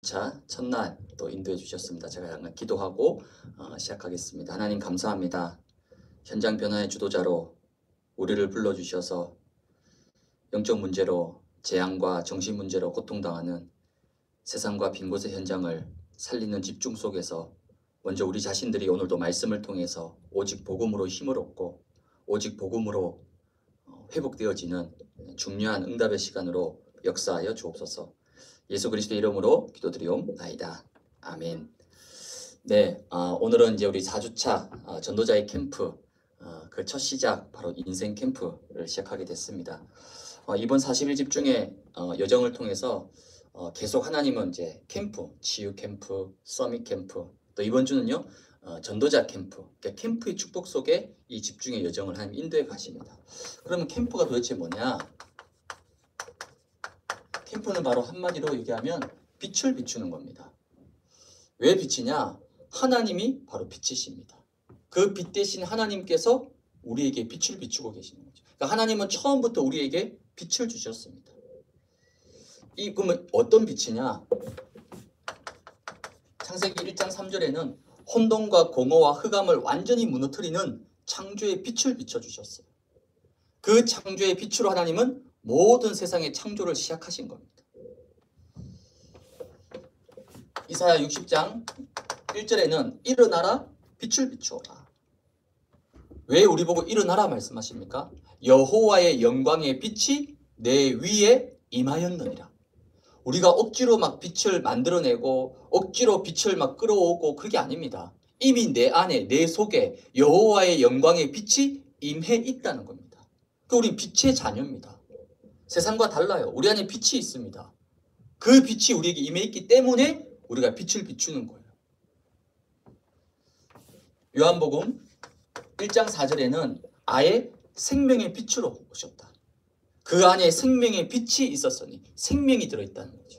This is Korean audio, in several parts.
자, 첫날 또 인도해 주셨습니다. 제가 잠깐 기도하고 시작하겠습니다. 하나님 감사합니다. 현장 변화의 주도자로 우리를 불러주셔서 영적 문제로 재앙과 정신 문제로 고통당하는 세상과 빈 곳의 현장을 살리는 집중 속에서 먼저 우리 자신들이 오늘도 말씀을 통해서 오직 복음으로 힘을 얻고 오직 복음으로 회복되어지는 중요한 응답의 시간으로 역사하여 주옵소서. 예수 그리스도의 이름으로 기도드리옵나이다. 아멘. 네, 오늘은 이제 우리 4주차 전도자의 캠프 그 첫 시작 바로 인생 캠프를 시작하게 됐습니다. 이번 40일 집중의 여정을 통해서 계속 하나님은 이제 캠프, 치유 캠프, 서밋 캠프, 또 이번 주는요 전도자 캠프, 그러니까 캠프의 축복 속에 이 집중의 여정을 하나님 인도해 가십니다. 그러면 캠프가 도대체 뭐냐? 캠프는 바로 한마디로 얘기하면 빛을 비추는 겁니다. 왜 빛이냐? 하나님이 바로 빛이십니다. 그 빛 대신 하나님께서 우리에게 빛을 비추고 계시는 거죠. 그러니까 하나님은 처음부터 우리에게 빛을 주셨습니다. 그러면 어떤 빛이냐? 창세기 1장 3절에는 혼돈과 공허와 흑암을 완전히 무너뜨리는 창조의 빛을 비춰주셨어요. 그 창조의 빛으로 하나님은 모든 세상의 창조를 시작하신 겁니다. 이사야 60장 1절에는 일어나라 빛을 비추어라. 왜 우리 보고 일어나라 말씀하십니까? 여호와의 영광의 빛이 내 위에 임하였느니라. 우리가 억지로 막 빛을 만들어내고 억지로 빛을 막 끌어오고 그게 아닙니다. 이미 내 안에 내 속에 여호와의 영광의 빛이 임해 있다는 겁니다. 우리 빛의 자녀입니다. 세상과 달라요. 우리 안에 빛이 있습니다. 그 빛이 우리에게 임해 있기 때문에 우리가 빛을 비추는 거예요. 요한복음 1장 4절에는 아예 생명의 빛으로 오셨다. 그 안에 생명의 빛이 있었으니 생명이 들어있다는 거죠.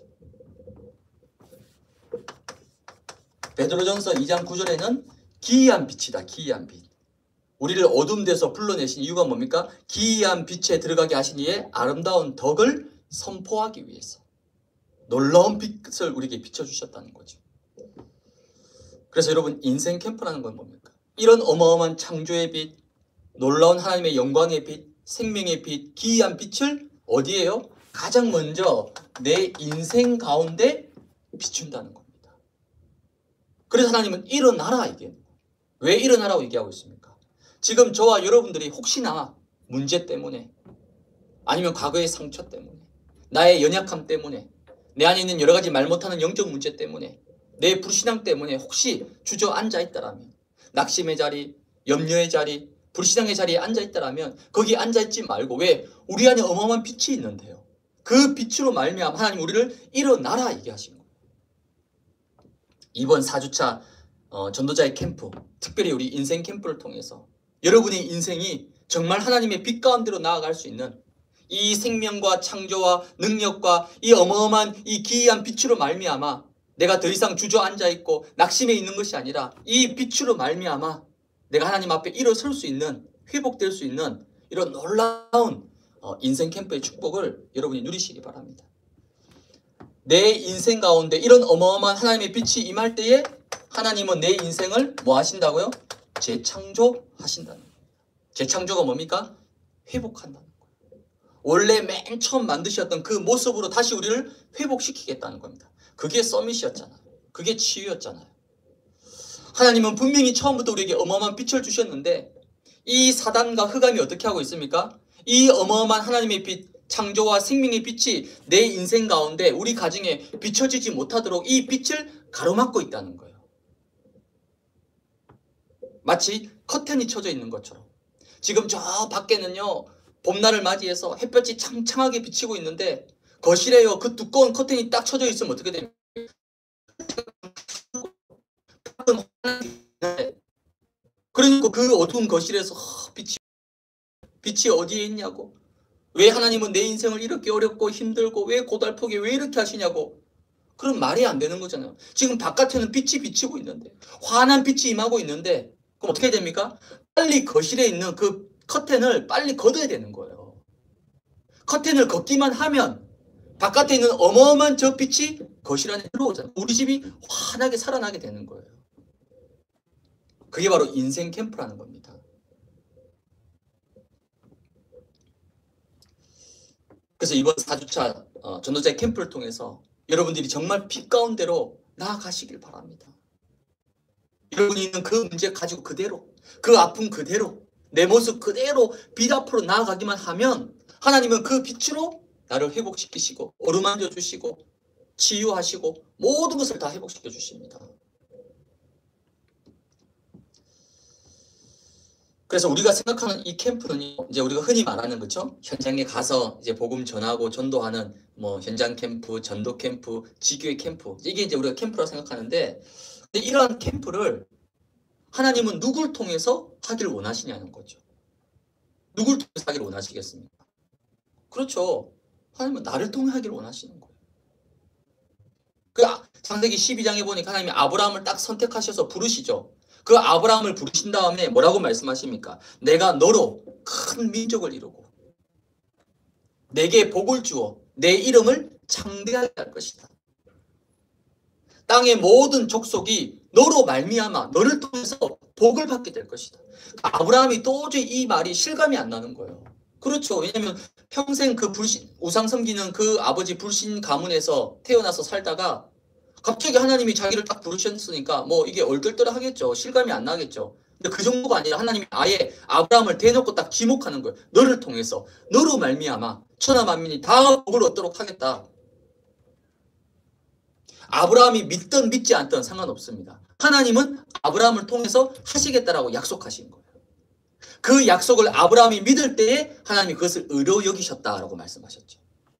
베드로전서 2장 9절에는 기이한 빛이다. 기이한 빛. 우리를 어둠 데서 불러내신 이유가 뭡니까? 기이한 빛에 들어가게 하신 이의 아름다운 덕을 선포하기 위해서 놀라운 빛을 우리에게 비춰주셨다는 거죠. 그래서 여러분 인생 캠프라는 건 뭡니까? 이런 어마어마한 창조의 빛, 놀라운 하나님의 영광의 빛, 생명의 빛, 기이한 빛을 어디에요? 가장 먼저 내 인생 가운데 비춘다는 겁니다. 그래서 하나님은 일어나라 이게. 왜 일어나라고 얘기하고 있습니까? 지금 저와 여러분들이 혹시나 문제 때문에 아니면 과거의 상처 때문에 나의 연약함 때문에 내 안에 있는 여러 가지 말 못하는 영적 문제 때문에 내 불신앙 때문에 혹시 주저앉아 있다라면 낙심의 자리, 염려의 자리, 불신앙의 자리에 앉아 있다라면 거기 앉아 있지 말고 왜? 우리 안에 어마어마한 빛이 있는데요. 그 빛으로 말미암아 하나님 우리를 일어나라 얘기하신 거예요. 이번 4주차 전도자의 캠프, 특별히 우리 인생 캠프를 통해서 여러분의 인생이 정말 하나님의 빛 가운데로 나아갈 수 있는 이 생명과 창조와 능력과 이 어마어마한 이 기이한 빛으로 말미암아 내가 더 이상 주저앉아 있고 낙심해 있는 것이 아니라 이 빛으로 말미암아 내가 하나님 앞에 일어설 수 있는 회복될 수 있는 이런 놀라운 인생 캠프의 축복을 여러분이 누리시기 바랍니다. 내 인생 가운데 이런 어마어마한 하나님의 빛이 임할 때에 하나님은 내 인생을 뭐 하신다고요? 재창조하신다는 거예요. 재창조가 뭡니까? 회복한다는 거예요. 원래 맨 처음 만드셨던 그 모습으로 다시 우리를 회복시키겠다는 겁니다. 그게 서밋이었잖아요. 그게 치유였잖아요. 하나님은 분명히 처음부터 우리에게 어마어마한 빛을 주셨는데 이 사단과 흑암이 어떻게 하고 있습니까? 이 어마어마한 하나님의 빛, 창조와 생명의 빛이 내 인생 가운데 우리 가정에 비춰지지 못하도록 이 빛을 가로막고 있다는 거예요. 마치 커튼이 쳐져 있는 것처럼. 지금 저 밖에는요 봄날을 맞이해서 햇볕이 창창하게 비치고 있는데 거실에요 그 두꺼운 커튼이 딱 쳐져 있으면 어떻게 됩니까? 그러니까 그 어두운 거실에서 빛이 어디에 있냐고. 왜 하나님은 내 인생을 이렇게 어렵고 힘들고 왜 고달프게 왜 이렇게 하시냐고. 그럼 말이 안 되는 거잖아요. 지금 바깥에는 빛이 비치고 있는데 환한 빛이 임하고 있는데 그럼 어떻게 됩니까? 빨리 거실에 있는 그 커튼을 빨리 걷어야 되는 거예요. 커튼을 걷기만 하면 바깥에 있는 어마어마한 저 빛이 거실 안에 들어오잖아요. 우리 집이 환하게 살아나게 되는 거예요. 그게 바로 인생 캠프라는 겁니다. 그래서 이번 4주차 전도자의 캠프를 통해서 여러분들이 정말 빛 가운데로 나아가시길 바랍니다. 여러분이 있는 그 문제 가지고 그대로, 그 아픔 그대로, 내 모습 그대로 빛 앞으로 나아가기만 하면 하나님은 그 빛으로 나를 회복시키시고 어루만져 주시고 치유하시고 모든 것을 다 회복시켜 주십니다. 그래서 우리가 생각하는 이 캠프는 이제 우리가 흔히 말하는 거죠. 현장에 가서 이제 복음 전하고 전도하는 뭐 현장 캠프, 전도 캠프, 지교회 캠프, 이게 이제 우리가 캠프라고 생각하는데, 근데 이러한 캠프를 하나님은 누굴 통해서 하기를 원하시냐는 거죠. 누굴 통해서 하기를 원하시겠습니까? 그렇죠. 하나님은 나를 통해 하기를 원하시는 거예요. 그 창세기 12장에 보니까 하나님이 아브라함을 딱 선택하셔서 부르시죠. 그 아브라함을 부르신 다음에 뭐라고 말씀하십니까? 내가 너로 큰 민족을 이루고 내게 복을 주어 내 이름을 창대하게 할 것이다. 땅의 모든 족속이 너로 말미암아 너를 통해서 복을 받게 될 것이다. 아브라함이 도저히 이 말이 실감이 안 나는 거예요. 그렇죠. 왜냐하면 평생 그 우상 섬기는 그 아버지 불신 가문에서 태어나서 살다가 갑자기 하나님이 자기를 딱 부르셨으니까 뭐 이게 얼떨떨하겠죠. 실감이 안 나겠죠. 근데 그 정도가 아니라 하나님이 아예 아브라함을 대놓고 딱 지목하는 거예요. 너를 통해서 너로 말미암아 천하 만민이 다 복을 얻도록 하겠다. 아브라함이 믿든 믿지 않든 상관없습니다. 하나님은 아브라함을 통해서 하시겠다라고 약속하신 거예요. 그 약속을 아브라함이 믿을 때에 하나님이 그것을 의로 여기셨다라고 말씀하셨죠.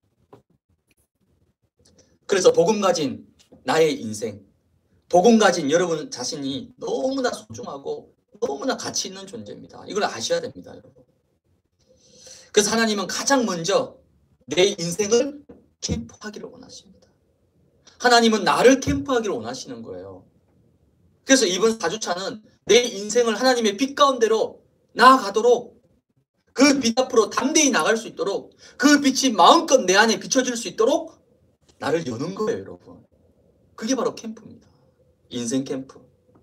그래서 복음 가진 나의 인생, 복음 가진 여러분 자신이 너무나 소중하고 너무나 가치 있는 존재입니다. 이걸 아셔야 됩니다, 여러분. 그래서 하나님은 가장 먼저 내 인생을 캠프하기를 원하십니다. 하나님은 나를 캠프하기를 원하시는 거예요. 그래서 이번 4주차는 내 인생을 하나님의 빛 가운데로 나아가도록, 그 빛 앞으로 담대히 나갈 수 있도록, 그 빛이 마음껏 내 안에 비춰질 수 있도록 나를 여는 거예요, 여러분. 그게 바로 캠프입니다. 인생 캠프.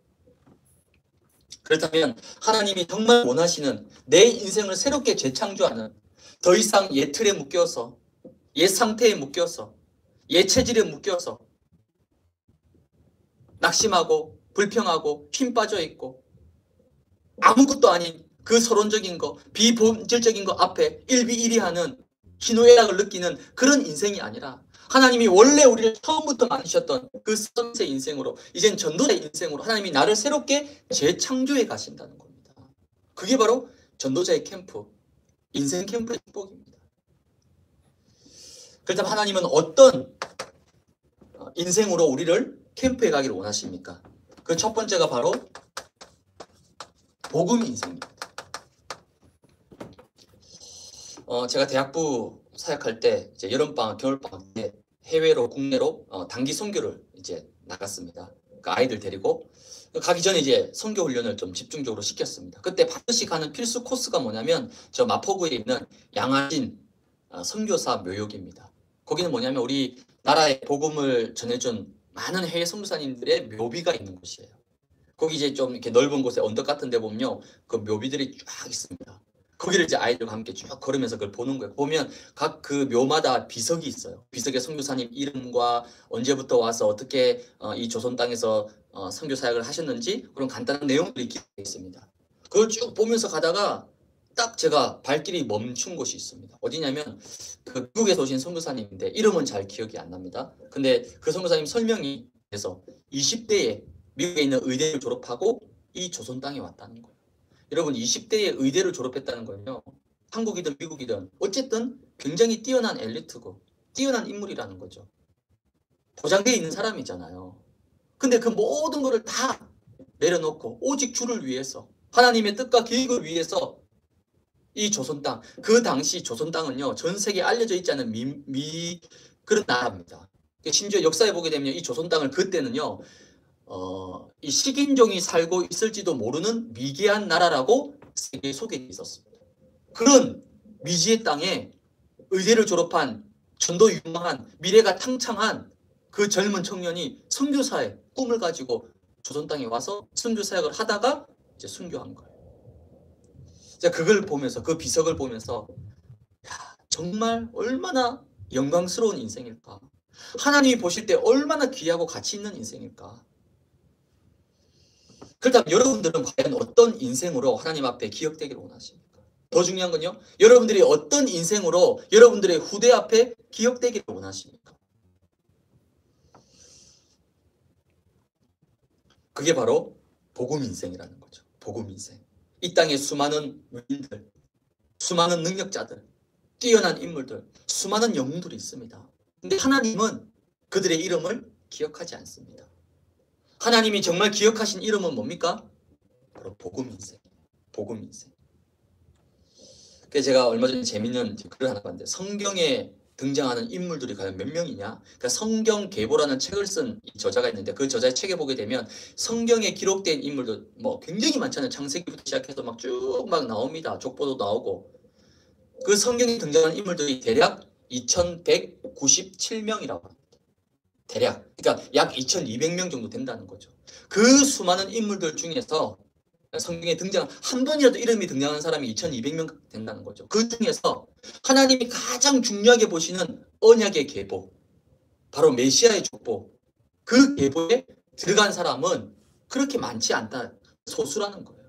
그렇다면 하나님이 정말 원하시는 내 인생을 새롭게 재창조하는, 더 이상 옛 틀에 묶여서, 옛 상태에 묶여서, 옛 체질에 묶여서 낙심하고 불평하고 힘 빠져 있고 아무것도 아닌 그 서론적인 거, 비본질적인 거 앞에 일비일이하는 희노애락을 느끼는 그런 인생이 아니라, 하나님이 원래 우리를 처음부터 만드셨던 그 선세 인생으로, 이젠 전도자의 인생으로 하나님이 나를 새롭게 재창조해 가신다는 겁니다. 그게 바로 전도자의 캠프, 인생 캠프의 축복입니다. 그렇다면 하나님은 어떤 인생으로 우리를 캠프에 가기를 원하십니까? 그 첫 번째가 바로 복음 인생입니다. 제가 대학부 사역할 때 이제 여름방학, 겨울방학 때 해외로, 국내로 단기 선교를 이제 나갔습니다. 그 아이들 데리고 가기 전에 이제 선교 훈련을 좀 집중적으로 시켰습니다. 그때 반드시 가는 필수 코스가 뭐냐면 저 마포구에 있는 양화진 선교사 묘역입니다. 거기는 뭐냐면 우리 나라의 복음을 전해준 많은 해외 선교사님들의 묘비가 있는 곳이에요. 거기 이제 좀 이렇게 넓은 곳에 언덕 같은 데 보면요, 그 묘비들이 쫙 있습니다. 거기를 이제 아이들과 함께 쭉 걸으면서 그걸 보는 거예요. 보면 각 그 묘마다 비석이 있어요. 비석에 선교사님 이름과 언제부터 와서 어떻게 이 조선 땅에서 선교 사역을 하셨는지 그런 간단한 내용들이 기록되어 있습니다. 그걸 쭉 보면서 가다가 딱 제가 발길이 멈춘 곳이 있습니다. 어디냐면 그 미국에서 오신 선교사님인데 이름은 잘 기억이 안 납니다. 근데 그 선교사님 설명이 돼서 20대에 미국에 있는 의대를 졸업하고 이 조선 땅에 왔다는 거예요. 여러분, 20대에 의대를 졸업했다는 건요, 한국이든 미국이든 어쨌든 굉장히 뛰어난 엘리트고 뛰어난 인물이라는 거죠. 보장되어 있는 사람이잖아요. 근데 그 모든 것을 다 내려놓고 오직 주를 위해서, 하나님의 뜻과 계획을 위해서 이 조선 땅, 그 당시 조선 땅은요, 전 세계에 알려져 있지 않은 그런 나라입니다. 심지어 역사에 보게 되면 이 조선 땅을 그때는요, 이 식인종이 살고 있을지도 모르는 미개한 나라라고 세계에 소개되어 있었습니다. 그런 미지의 땅에 의대를 졸업한 전도 유망한 미래가 탕창한 그 젊은 청년이 선교사의 꿈을 가지고 조선 땅에 와서 선교 사역을 하다가 이제 순교한 거예요. 자, 그걸 보면서 그 비석을 보면서 야, 정말 얼마나 영광스러운 인생일까? 하나님이 보실 때 얼마나 귀하고 가치 있는 인생일까? 그렇다면 여러분들은 과연 어떤 인생으로 하나님 앞에 기억되기를 원하십니까? 더 중요한 건요, 여러분들이 어떤 인생으로 여러분들의 후대 앞에 기억되기를 원하십니까? 그게 바로 복음 인생이라는 거죠. 복음 인생. 이 땅에 수많은 위인들, 수많은 능력자들, 뛰어난 인물들, 수많은 영웅들이 있습니다. 근데 하나님은 그들의 이름을 기억하지 않습니다. 하나님이 정말 기억하신 이름은 뭡니까? 바로 복음 인생. 복음 인생. 그래서 제가 얼마 전에 재밌는 글을 하나 봤는데, 성경에 등장하는 인물들이 과연 몇 명이냐? 그러니까 성경 계보라는 책을 쓴 저자가 있는데, 그 저자의 책에 보게 되면 성경에 기록된 인물들 뭐 굉장히 많잖아요. 창세기부터 시작해서 막 쭉 막 나옵니다. 족보도 나오고. 그 성경에 등장하는 인물들이 대략 2197명이라고 합니다. 대략. 그러니까 약 2200명 정도 된다는 거죠. 그 수많은 인물들 중에서 성경에 등장, 한 번이라도 이름이 등장하는 사람이 2200명 된다는 거죠. 그 중에서 하나님이 가장 중요하게 보시는 언약의 계보, 바로 메시아의 족보, 그 계보에 들어간 사람은 그렇게 많지 않다. 소수라는 거예요.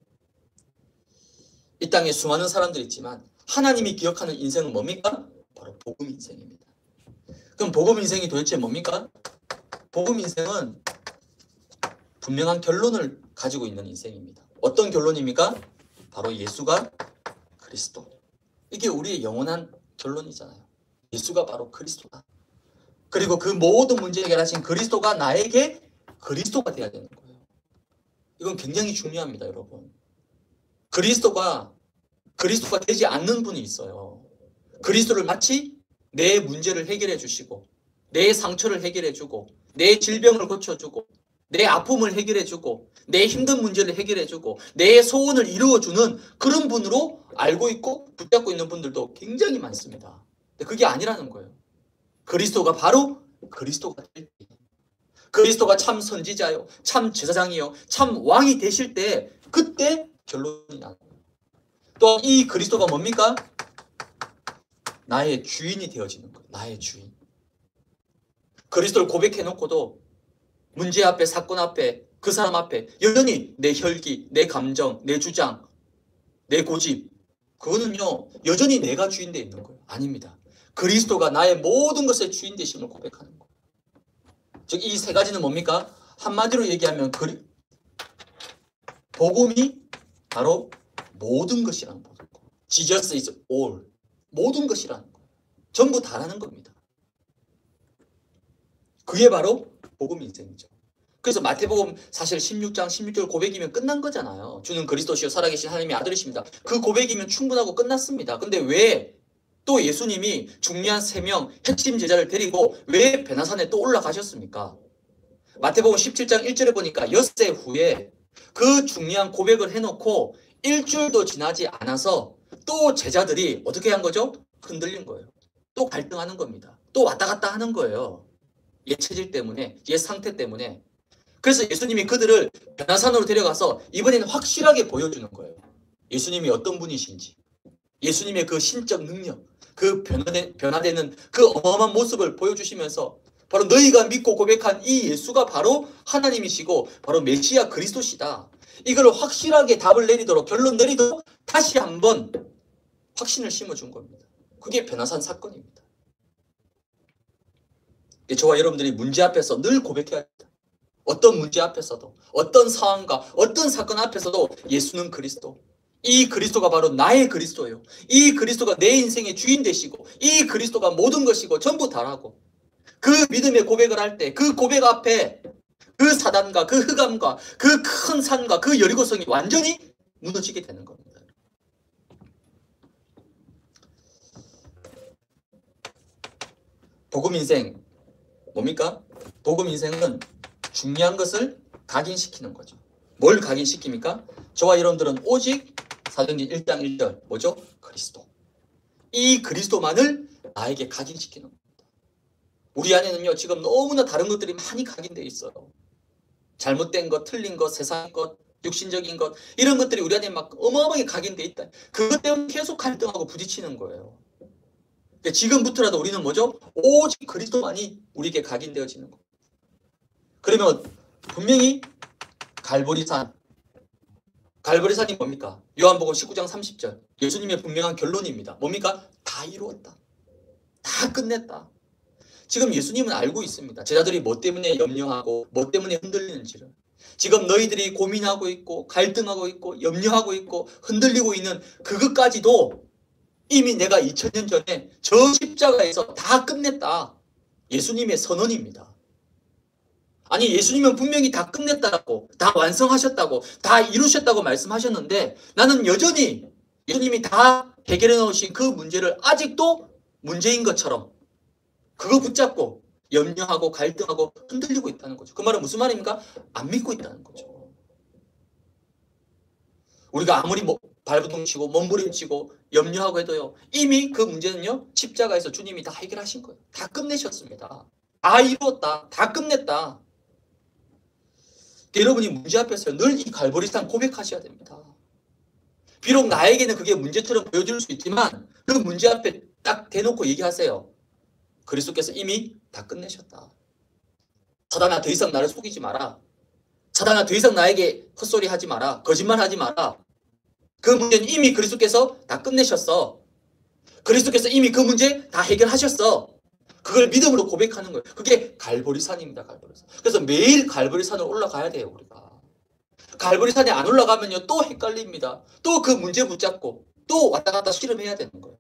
이 땅에 수많은 사람들이 있지만 하나님이 기억하는 인생은 뭡니까? 바로 복음 인생입니다. 그럼 복음 인생이 도대체 뭡니까? 복음 인생은 분명한 결론을 가지고 있는 인생입니다. 어떤 결론입니까? 바로 예수가 그리스도. 이게 우리의 영원한 결론이잖아요. 예수가 바로 그리스도다. 그리고 그 모든 문제 해결하신 그리스도가 나에게 그리스도가 되어야 되는 거예요. 이건 굉장히 중요합니다, 여러분. 그리스도가 되지 않는 분이 있어요. 그리스도를 마치 내 문제를 해결해 주시고, 내 상처를 해결해 주고, 내 질병을 고쳐주고, 내 아픔을 해결해주고, 내 힘든 문제를 해결해주고, 내 소원을 이루어주는 그런 분으로 알고 있고 붙잡고 있는 분들도 굉장히 많습니다. 근데 그게 아니라는 거예요. 그리스도가 바로 그리스도가 될 때, 그리스도가 참 선지자요, 참 제사장이요, 참 왕이 되실 때, 그때 결론이 나는 거예요. 또 이 그리스도가 뭡니까? 나의 주인이 되어지는 거예요. 나의 주인. 그리스도를 고백해놓고도 문제 앞에, 사건 앞에, 그 사람 앞에 여전히 내 혈기, 내 감정, 내 주장, 내 고집, 그거는요 여전히 내가 주인 되어 있는 거예요. 아닙니다. 그리스도가 나의 모든 것의 주인 되심을 고백하는 거예요. 즉 이 세 가지는 뭡니까? 한마디로 얘기하면 복음이 바로 모든 것이라는 거예요. Jesus is all. 모든 것이라는 거예요. 전부 다라는 겁니다. 그게 바로 복음 인생이죠. 그래서 마태복음 사실 16장 16절 고백이면 끝난 거잖아요. 주는 그리스도시요 살아계신 하나님의 아들이십니다. 그 고백이면 충분하고 끝났습니다. 근데 왜 또 예수님이 중요한 3명 핵심 제자를 데리고 왜 베나산에 또 올라가셨습니까? 마태복음 17장 1절에 보니까 엿새 후에 그 중요한 고백을 해놓고 일주일도 지나지 않아서 또 제자들이 어떻게 한 거죠? 흔들린 거예요. 또 갈등하는 겁니다. 또 왔다 갔다 하는 거예요. 옛 체질 때문에, 옛 상태 때문에. 그래서 예수님이 그들을 베나산으로 데려가서 이번에는 확실하게 보여주는 거예요. 예수님이 어떤 분이신지, 예수님의 그 신적 능력, 그 변화되는 그 어마어마한 모습을 보여주시면서 바로 너희가 믿고 고백한 이 예수가 바로 하나님이시고 바로 메시아 그리스도시다. 이걸 확실하게 답을 내리도록, 결론 내리도록 다시 한번 확신을 심어준 겁니다. 그게 베나산 사건입니다. 저와 여러분들이 문제 앞에서 늘 고백해야 합니다. 어떤 문제 앞에서도, 어떤 상황과 어떤 사건 앞에서도 예수는 그리스도. 이 그리스도가 바로 나의 그리스도예요. 이 그리스도가 내 인생의 주인 되시고, 이 그리스도가 모든 것이고 전부 다라고. 그 믿음의 고백을 할 때 그 고백 앞에 그 사단과 그 흑암과 그 큰 산과 그 여리고성이 완전히 무너지게 되는 겁니다. 복음 인생 뭡니까? 복음 인생은 중요한 것을 각인시키는 거죠. 뭘 각인시킵니까? 저와 여러분들은 오직 사도행전 1장 1절 뭐죠? 그리스도. 이 그리스도만을 나에게 각인시키는 겁니다. 우리 안에는요, 지금 너무나 다른 것들이 많이 각인되어 있어요. 잘못된 것, 틀린 것, 세상의 것, 육신적인 것, 이런 것들이 우리 안에 막 어마어마하게 각인되어 있다. 그것 때문에 계속 갈등하고 부딪히는 거예요. 그러니까 지금부터라도 우리는 뭐죠? 오직 그리스도만이 우리에게 각인되어지는 거예요. 그러면 분명히 갈보리산이 뭡니까? 요한복음 19장 30절. 예수님의 분명한 결론입니다. 뭡니까? 다 이루었다. 다 끝냈다. 지금 예수님은 알고 있습니다. 제자들이 뭐 때문에 염려하고 뭐 때문에 흔들리는지를. 지금 너희들이 고민하고 있고 갈등하고 있고 염려하고 있고 흔들리고 있는 그것까지도 이미 내가 2000년 전에 저 십자가에서 다 끝냈다. 예수님의 선언입니다. 아니, 예수님은 분명히 다 끝냈다고, 다 완성하셨다고, 다 이루셨다고 말씀하셨는데 나는 여전히 예수님이 다 해결해 놓으신 그 문제를 아직도 문제인 것처럼 그거 붙잡고 염려하고 갈등하고 흔들리고 있다는 거죠. 그 말은 무슨 말입니까? 안 믿고 있다는 거죠. 우리가 아무리 발버둥치고 몸부림치고 염려하고 해도요, 이미 그 문제는요, 십자가에서 주님이 다 해결하신 거예요. 다 끝내셨습니다. 다 이루었다. 다 끝냈다. 여러분이 문제 앞에서 늘 이 갈보리산 고백하셔야 됩니다. 비록 나에게는 그게 문제처럼 보여질 수 있지만 그 문제 앞에 딱 대놓고 얘기하세요. 그리스도께서 이미 다 끝내셨다. 사단아, 더 이상 나를 속이지 마라. 사단아, 더 이상 나에게 헛소리하지 마라. 거짓말하지 마라. 그 문제는 이미 그리스도께서 다 끝내셨어. 그리스도께서 이미 그 문제 다 해결하셨어. 그걸 믿음으로 고백하는 거예요. 그게 갈보리산입니다. 갈보리산. 그래서 매일 갈보리산을 올라가야 돼요. 우리가. 갈보리산에 안 올라가면요, 또 헷갈립니다. 또 그 문제 붙잡고 또 왔다 갔다 실험해야 되는 거예요.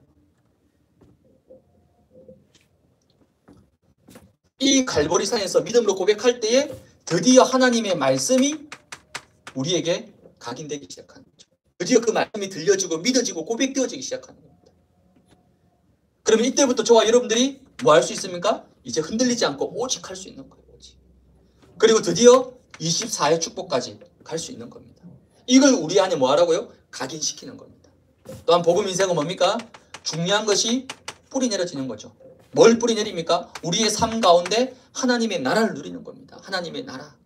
이 갈보리산에서 믿음으로 고백할 때에 드디어 하나님의 말씀이 우리에게 각인되기 시작하는 거죠. 드디어 그 말씀이 들려지고 믿어지고 고백되어지기 시작하는 겁니다. 그러면 이때부터 저와 여러분들이 뭐 할 수 있습니까? 이제 흔들리지 않고 오직 할 수 있는 거예요. 오직. 그리고 드디어 24의 축복까지 갈 수 있는 겁니다. 이걸 우리 안에 뭐 하라고요? 각인시키는 겁니다. 또한 복음 인생은 뭡니까? 중요한 것이 뿌리 내려지는 거죠. 뭘 뿌리 내립니까? 우리의 삶 가운데 하나님의 나라를 누리는 겁니다. 하나님의 나라.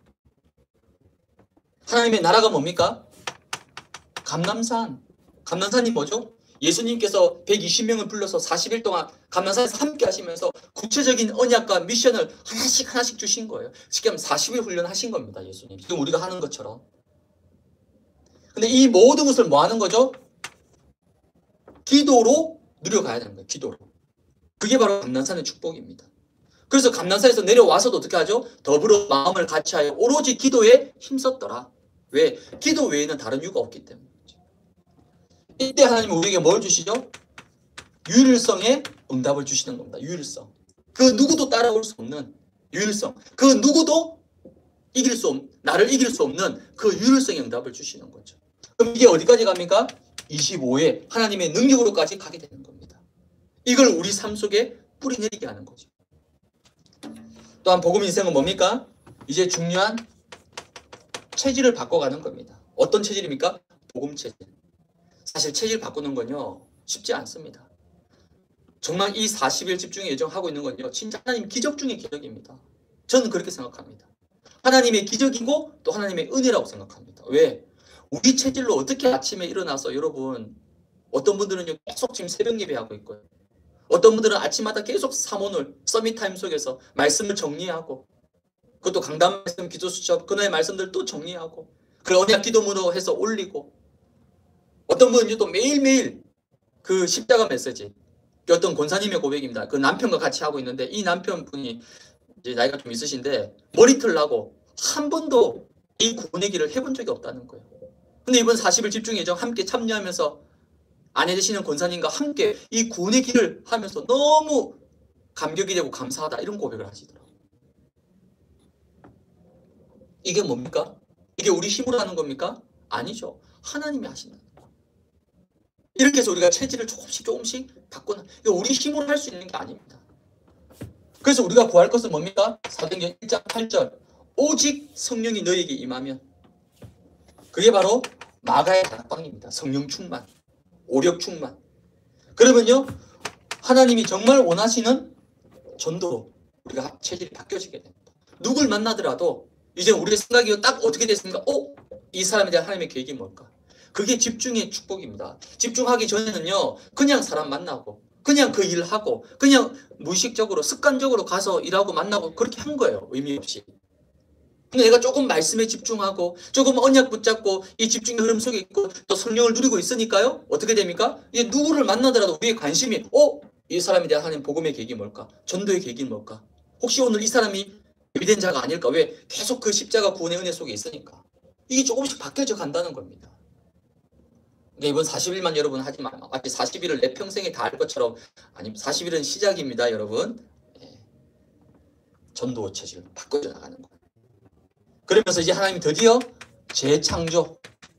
하나님의 나라가 뭡니까? 감람산. 감람산이 뭐죠? 예수님께서 120명을 불러서 40일 동안 감람산에서 함께 하시면서 구체적인 언약과 미션을 하나씩 주신 거예요. 지금 40일 훈련하신 겁니다. 예수님. 지금 우리가 하는 것처럼. 근데 이 모든 것을 뭐 하는 거죠? 기도로 누려가야 되는 거예요. 기도로. 그게 바로 감람산의 축복입니다. 그래서 감람산에서 내려와서도 어떻게 하죠? 더불어 마음을 같이하여 오로지 기도에 힘썼더라. 왜? 기도 외에는 다른 이유가 없기 때문에. 이때 하나님은 우리에게 뭘 주시죠? 유일성의 응답을 주시는 겁니다. 유일성. 그 누구도 따라올 수 없는 유일성. 그 누구도 나를 이길 수 없는 그 유일성의 응답을 주시는 거죠. 그럼 이게 어디까지 갑니까? 25회 하나님의 능력으로까지 가게 되는 겁니다. 이걸 우리 삶 속에 뿌리내리게 하는 거죠. 또한 복음 인생은 뭡니까? 이제 중요한 체질을 바꿔가는 겁니다. 어떤 체질입니까? 복음 체질. 사실 체질 바꾸는 건요, 쉽지 않습니다. 정말 이 40일 집중의 예정하고 있는 건요, 진짜 하나님 기적 중의 기적입니다. 저는 그렇게 생각합니다. 하나님의 기적이고 또 하나님의 은혜라고 생각합니다. 왜? 우리 체질로 어떻게 아침에 일어나서 여러분, 어떤 분들은요, 계속 지금 새벽 예배하고 있고요. 어떤 분들은 아침마다 계속 사모늘, 서밋타임 속에서 말씀을 정리하고, 그것도 강단 말씀, 기도 수첩, 그날의 말씀들 또 정리하고, 그 언약 기도문으로 해서 올리고, 어떤 분은 또 매일매일 그 십자가 메시지, 어떤 권사님의 고백입니다. 그 남편과 같이 하고 있는데 이 남편분이 이제 나이가 좀 있으신데 머리털 나고 한 번도 이 구원의 길을 해본 적이 없다는 거예요. 근데 이번 40일 집중 예정 함께 참여하면서 아내 되시는 권사님과 함께 이 구원의 길을 하면서 너무 감격이 되고 감사하다 이런 고백을 하시더라고요. 이게 뭡니까? 이게 우리 힘으로 하는 겁니까? 아니죠. 하나님이 하신다. 이렇게 해서 우리가 체질을 조금씩 바꾸는, 이거 우리 힘으로 할 수 있는 게 아닙니다. 그래서 우리가 구할 것은 뭡니까? 사도행전 1장 8절 오직 성령이 너에게 임하면, 그게 바로 마가의 다락방입니다. 성령 충만, 오력 충만. 그러면요, 하나님이 정말 원하시는 전도로 우리가 체질이 바뀌어지게 됩니다. 누굴 만나더라도 이제 우리의 생각이 딱 어떻게 됐습니까? 이 사람에 대한 하나님의 계획이 뭘까? 그게 집중의 축복입니다. 집중하기 전에는요, 그냥 사람 만나고, 그냥 그 일 하고, 그냥 무의식적으로, 습관적으로 가서 일하고 만나고 그렇게 한 거예요. 의미 없이. 근데 내가 조금 말씀에 집중하고, 조금 언약 붙잡고, 이 집중의 흐름 속에 있고, 또 성령을 누리고 있으니까요, 어떻게 됩니까? 이제 누구를 만나더라도 우리의 관심이, 이 사람에 대한 하나님 복음의 계획이 뭘까? 전도의 계획이 뭘까? 혹시 오늘 이 사람이 예비된 자가 아닐까? 왜? 계속 그 십자가 구원의 은혜 속에 있으니까. 이게 조금씩 바뀌어져 간다는 겁니다. 그러니까 이번 40일만 여러분 하지 마. 마치 40일을 내 평생에 다 할 것처럼. 아니, 40일은 시작입니다, 여러분. 전도 체질을 바꿔져 나가는 거예요. 그러면서 이제 하나님이 드디어 재창조,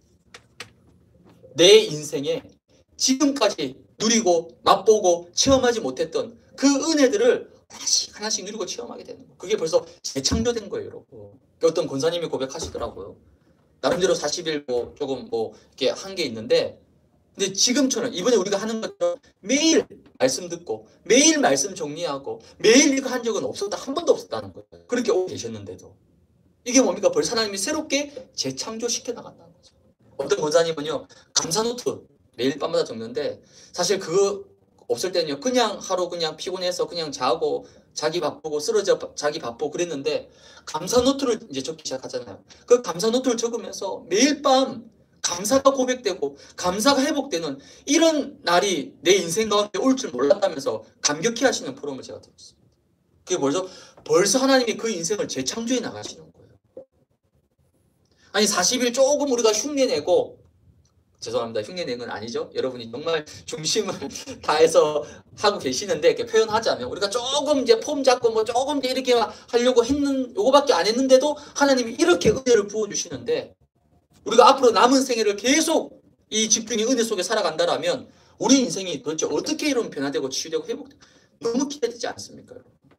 내 인생에 지금까지 누리고 맛보고 체험하지 못했던 그 은혜들을 하나씩 누리고 체험하게 되는 거예요. 그게 벌써 재창조된 거예요, 여러분. 어떤 권사님이 고백하시더라고요. 나름대로 40일 조금 이렇게 한 게 있는데, 근데 지금처럼 이번에 우리가 하는 것처럼 매일 말씀 듣고 매일 말씀 정리하고 매일 이거 한 적은 없었다, 한 번도 없었다는 거예요. 그렇게 오고 계셨는데도 이게 뭡니까? 벌써 하나님이 새롭게 재창조시켜 나간다는 거죠. 어떤 권사님은요, 감사 노트 매일 밤마다 적는데, 사실 그거 없을 때는요, 그냥 하루 그냥 피곤해서 그냥 자고 자기 바쁘고 쓰러져 자기 바쁘고 그랬는데, 감사 노트를 이제 적기 시작하잖아요. 그 감사 노트를 적으면서 매일 밤 감사가 고백되고 감사가 회복되는 이런 날이 내 인생 가운데 올 줄 몰랐다면서 감격해 하시는 프로그램을 제가 들었습니다. 그게 뭐죠? 벌써 하나님이 그 인생을 재창조해 나가시는 거예요. 아니, 40일 조금 우리가 흉내내고, 죄송합니다, 흉내낸 건 아니죠. 여러분이 정말 중심을 다해서 하고 계시는데, 이렇게 표현하자면 우리가 조금 이제 폼 잡고 조금 이제 이렇게 하려고 했는, 요거밖에 안 했는데도 하나님이 이렇게 은혜를 부어주시는데, 우리가 앞으로 남은 생애를 계속 이 집중의 은혜 속에 살아간다라면 우리 인생이 도대체 어떻게 이런 변화되고 치유되고 회복되고, 너무 기대되지 않습니까?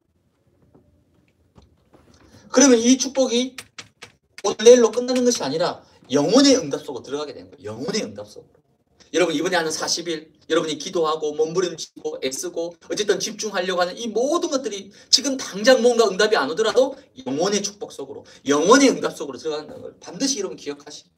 그러면 이 축복이 오늘 내일로 끝나는 것이 아니라 영혼의 응답 속으로 들어가게 되는 거예요. 영혼의 응답 속으로. 여러분 이번에 하는 40일, 여러분이 기도하고 몸부림치고 애쓰고 어쨌든 집중하려고 하는 이 모든 것들이 지금 당장 뭔가 응답이 안 오더라도 영혼의 축복 속으로, 영혼의 응답 속으로 들어간다는 걸 반드시 여러분 기억하시고.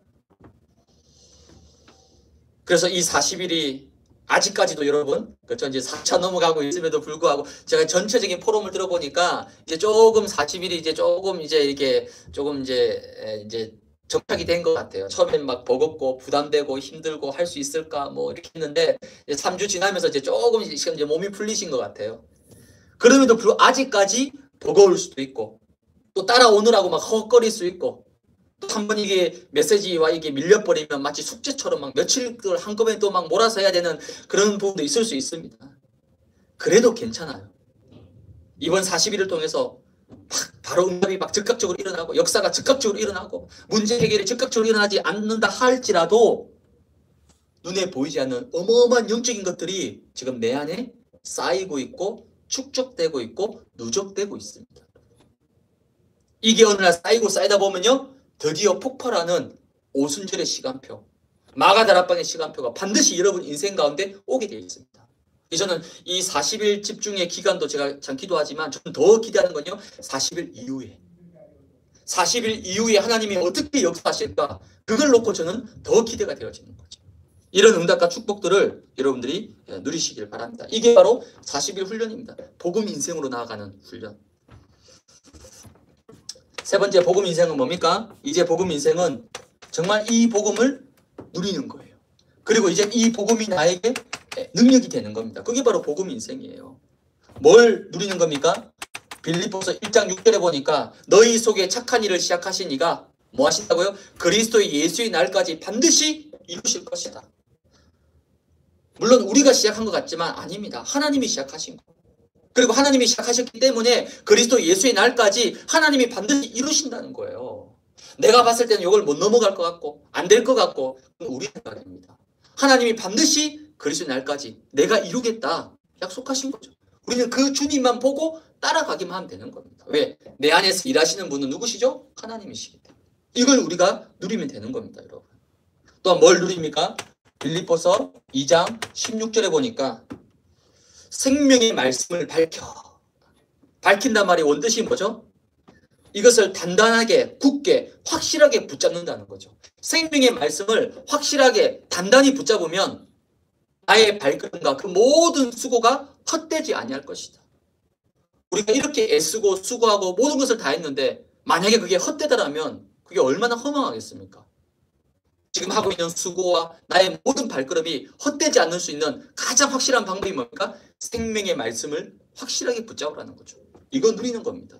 그래서 이 40일이 아직까지도 여러분, 그렇죠, 이제 4차 넘어가고 있음에도 불구하고 제가 전체적인 포럼을 들어보니까 이제 조금 40일이 이제 조금 이제 이렇게 조금 이제 정착이 된 것 같아요. 처음엔 막 버겁고 부담되고 힘들고 할 수 있을까 이렇게 했는데, 이제 3주 지나면서 이제 조금 이제 몸이 풀리신 것 같아요. 그럼에도 불구하고 아직까지 버거울 수도 있고, 또 따라오느라고 막 헉거릴 수 있고, 또 한 번 이게 메시지와 이게 밀려버리면 마치 숙제처럼 막 며칠을 한꺼번에 또 막 몰아서 해야 되는 그런 부분도 있을 수 있습니다. 그래도 괜찮아요. 이번 40일을 통해서 바로 응답이 막 즉각적으로 일어나고 역사가 즉각적으로 일어나고 문제 해결이 즉각적으로 일어나지 않는다 할지라도 눈에 보이지 않는 어마어마한 영적인 것들이 지금 내 안에 쌓이고 있고 축적되고 있고 누적되고 있습니다. 이게 어느 날 쌓이고 쌓이다 보면요, 드디어 폭발하는 오순절의 시간표, 마가다락방의 시간표가 반드시 여러분 인생 가운데 오게 되어 있습니다. 저는 이 40일 집중의 기간도 제가 참 기도하지만 저는 더 기대하는 건요, 40일 이후에. 40일 이후에 하나님이 어떻게 역사하실까, 그걸 놓고 저는 더 기대가 되어지는 거죠. 이런 응답과 축복들을 여러분들이 누리시길 바랍니다. 이게 바로 40일 훈련입니다. 복음 인생으로 나아가는 훈련. 세 번째 복음 인생은 뭡니까? 이제 복음 인생은 정말 이 복음을 누리는 거예요. 그리고 이제 이 복음이 나에게 능력이 되는 겁니다. 그게 바로 복음 인생이에요. 뭘 누리는 겁니까? 빌립보서 1장 6절에 보니까 너희 속에 착한 일을 시작하신 이가 뭐 하신다고요? 그리스도의 예수의 날까지 반드시 이루실 것이다. 물론 우리가 시작한 것 같지만 아닙니다. 하나님이 시작하신 거예요. 그리고 하나님이 시작하셨기 때문에 그리스도 예수의 날까지 하나님이 반드시 이루신다는 거예요. 내가 봤을 때는 이걸 못 넘어갈 것 같고 안 될 것 같고 우리의 생각입니다. 하나님이 반드시 그리스도의 날까지 내가 이루겠다 약속하신 거죠. 우리는 그 주님만 보고 따라가기만 하면 되는 겁니다. 왜? 내 안에서 일하시는 분은 누구시죠? 하나님이시기 때문에. 이걸 우리가 누리면 되는 겁니다, 여러분. 또 뭘 누립니까? 빌립보서 2장 16절에 보니까 생명의 말씀을 밝혀. 밝힌단 말이 원뜻이 뭐죠? 이것을 단단하게, 굳게, 확실하게 붙잡는다는 거죠. 생명의 말씀을 확실하게, 단단히 붙잡으면 나의 발걸음과 그 모든 수고가 헛되지 아니할 것이다. 우리가 이렇게 애쓰고 수고하고 모든 것을 다 했는데 만약에 그게 헛되다라면 그게 얼마나 허망하겠습니까? 지금 하고 있는 수고와 나의 모든 발걸음이 헛되지 않을 수 있는 가장 확실한 방법이 뭡니까? 생명의 말씀을 확실하게 붙잡으라는 거죠. 이거 누리는 겁니다.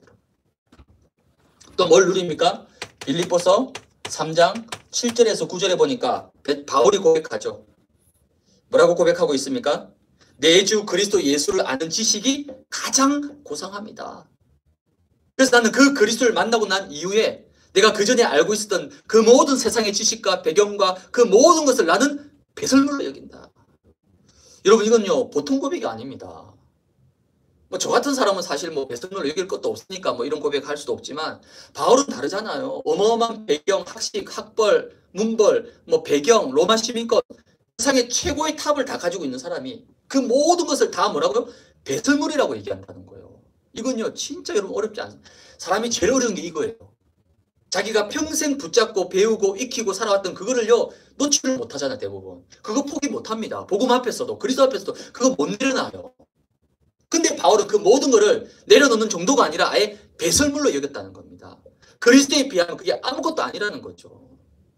또 뭘 누립니까? 빌립보서 3장 7절에서 9절에 보니까 바울이 고백하죠. 뭐라고 고백하고 있습니까? 내 주 그리스도 예수를 아는 지식이 가장 고상합니다. 그래서 나는 그 그리스도를 만나고 난 이후에 내가 그전에 알고 있었던 그 모든 세상의 지식과 배경과 그 모든 것을 나는 배설물로 여긴다. 여러분 이건요 보통 고백이 아닙니다. 뭐 저 같은 사람은 사실 뭐 배설물로 여길 것도 없으니까 뭐 이런 고백할 수도 없지만 바울은 다르잖아요. 어마어마한 배경, 학식, 학벌, 문벌, 뭐 배경, 로마 시민권 세상의 최고의 탑을 다 가지고 있는 사람이 그 모든 것을 다 뭐라고요? 배설물이라고 얘기한다는 거예요. 이건요 진짜 여러분 어렵지 않습니다. 사람이 제일 어려운 게 이거예요. 자기가 평생 붙잡고 배우고 익히고 살아왔던 그거를요 놓지를 못하잖아요. 대부분 그거 포기 못합니다. 복음 앞에서도 그리스도 앞에서도 그거 못 내려놔요. 근데 바울은 그 모든 거를 내려놓는 정도가 아니라 아예 배설물로 여겼다는 겁니다. 그리스도에 비하면 그게 아무것도 아니라는 거죠.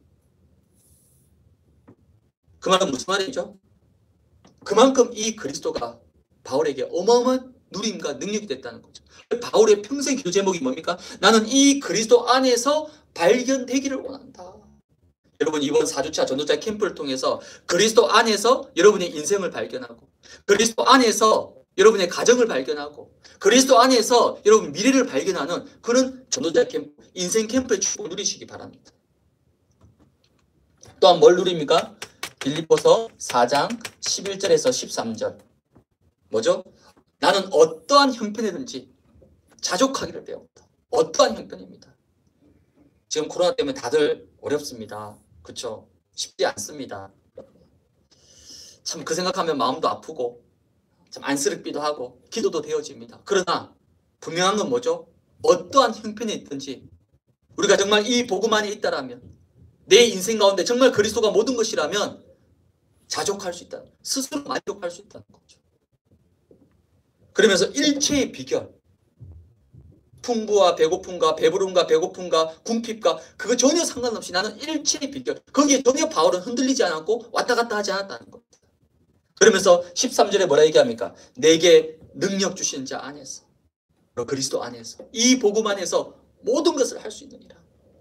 그 말은 무슨 말이죠? 그만큼 이 그리스도가 바울에게 어마어마한 누림과 능력이 됐다는 거죠. 바울의 평생 기도 제목이 뭡니까? 나는 이 그리스도 안에서 발견되기를 원한다. 여러분 이번 4주차 전도자 캠프를 통해서 그리스도 안에서 여러분의 인생을 발견하고 그리스도 안에서 여러분의 가정을 발견하고 그리스도 안에서 여러분 미래를 발견하는 그런 전도자 캠프, 인생 캠프의 축복을 누리시기 바랍니다. 또한 뭘 누립니까? 빌립보서 4장 11절에서 13절 뭐죠? 나는 어떠한 형편이든지 자족하기를 배웠다. 어떠한 형편입니다. 지금 코로나 때문에 다들 어렵습니다. 그렇죠? 쉽지 않습니다. 참 그 생각하면 마음도 아프고 참 안쓰럽기도 하고 기도도 되어집니다. 그러나 분명한 건 뭐죠? 어떠한 형편이 있든지 우리가 정말 이 복음 안에 있다라면 내 인생 가운데 정말 그리스도가 모든 것이라면 자족할 수 있다. 스스로 만족할 수 있다는 거죠. 그러면서 일체의 비결 풍부와 배고픔과 배부름과 배고픔과 궁핍과 그거 전혀 상관없이 나는 일체의 비결 거기에 전혀 바울은 흔들리지 않았고 왔다 갔다 하지 않았다는 겁니다. 그러면서 13절에 뭐라 얘기합니까? 내게 능력 주신 자 안에서 그리스도 안에서 이 복음 안에서 모든 것을 할 수 있느니라.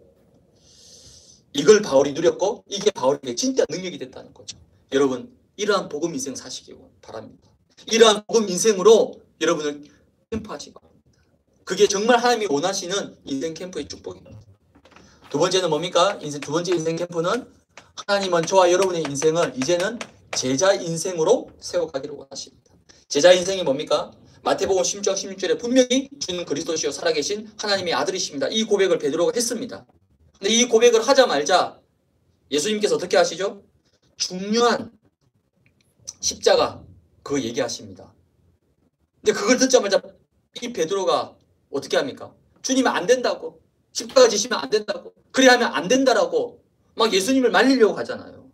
이걸 바울이 누렸고 이게 바울에게 진짜 능력이 됐다는 거죠. 여러분 이러한 복음 인생 사시기 바랍니다. 이러한 복음 인생으로 여러분을 캠프하시기 바랍니다. 그게 정말 하나님이 원하시는 인생 캠프의 축복입니다. 두 번째는 뭡니까? 두 번째 인생 캠프는 하나님은 저와 여러분의 인생을 이제는 제자 인생으로 세워가기를 원하십니다. 제자 인생이 뭡니까? 마태복음 16장 16절에 분명히 주는 그리스도시요 살아계신 하나님의 아들이십니다. 이 고백을 베드로가 했습니다. 근데 이 고백을 하자마자 예수님께서 어떻게 하시죠? 중요한 십자가 그거 얘기하십니다. 근데 그걸 듣자마자 이 베드로가 어떻게 합니까? 주님 안 된다고 십자가 지시면 안 된다고 그래야 하면 안 된다라고 막 예수님을 말리려고 하잖아요.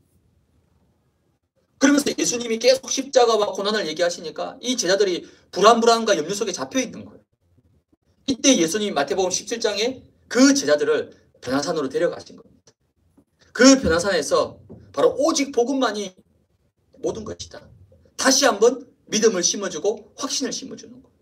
그러면서 예수님이 계속 십자가와 고난을 얘기하시니까 이 제자들이 불안과 염려 속에 잡혀 있는 거예요. 이때 예수님이 마태복음 17장에 그 제자들을 변화산으로 데려가신 겁니다. 그 변화산에서 바로 오직 복음만이 모든 것이다. 다시 한번 믿음을 심어주고 확신을 심어주는 거예요.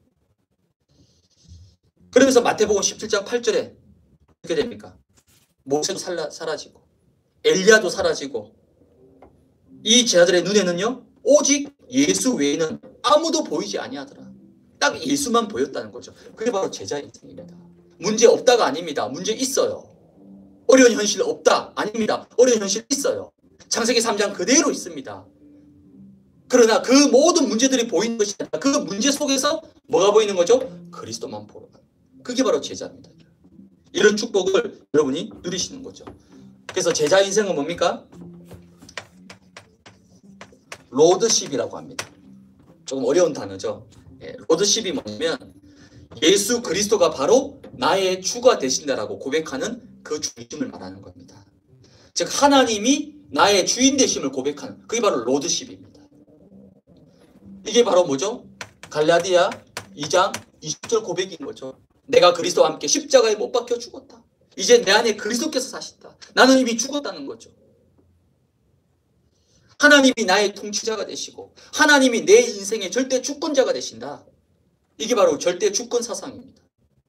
그러면서 마태복음 17장 8절에 어떻게 됩니까? 모세도 사라지고 엘리야도 사라지고 이 제자들의 눈에는요 오직 예수 외에는 아무도 보이지 아니하더라. 딱 예수만 보였다는 거죠. 그게 바로 제자 인생입니다. 문제 없다가 아닙니다. 문제 있어요. 어려운 현실 없다 아닙니다. 어려운 현실 있어요. 창세기 3장 그대로 있습니다. 그러나 그 모든 문제들이 보이는 것이 아니라 그 문제 속에서 뭐가 보이는 거죠? 그리스도만 보러 가는. 그게 바로 제자입니다. 이런 축복을 여러분이 누리시는 거죠. 그래서 제자 인생은 뭡니까? 로드십이라고 합니다. 조금 어려운 단어죠. 로드십이 뭐냐면 예수 그리스도가 바로 나의 주가 되신다라고 고백하는 그 중심을 말하는 겁니다. 즉 하나님이 나의 주인 되심을 고백하는 그게 바로 로드십입니다. 이게 바로 뭐죠? 갈라디아 2장 20절 고백인 거죠. 내가 그리스도와 함께 십자가에 못 박혀 죽었다. 이제 내 안에 그리스도께서 사신다. 나는 이미 죽었다는 거죠. 하나님이 나의 통치자가 되시고 하나님이 내 인생의 절대 주권자가 되신다. 이게 바로 절대 주권 사상입니다.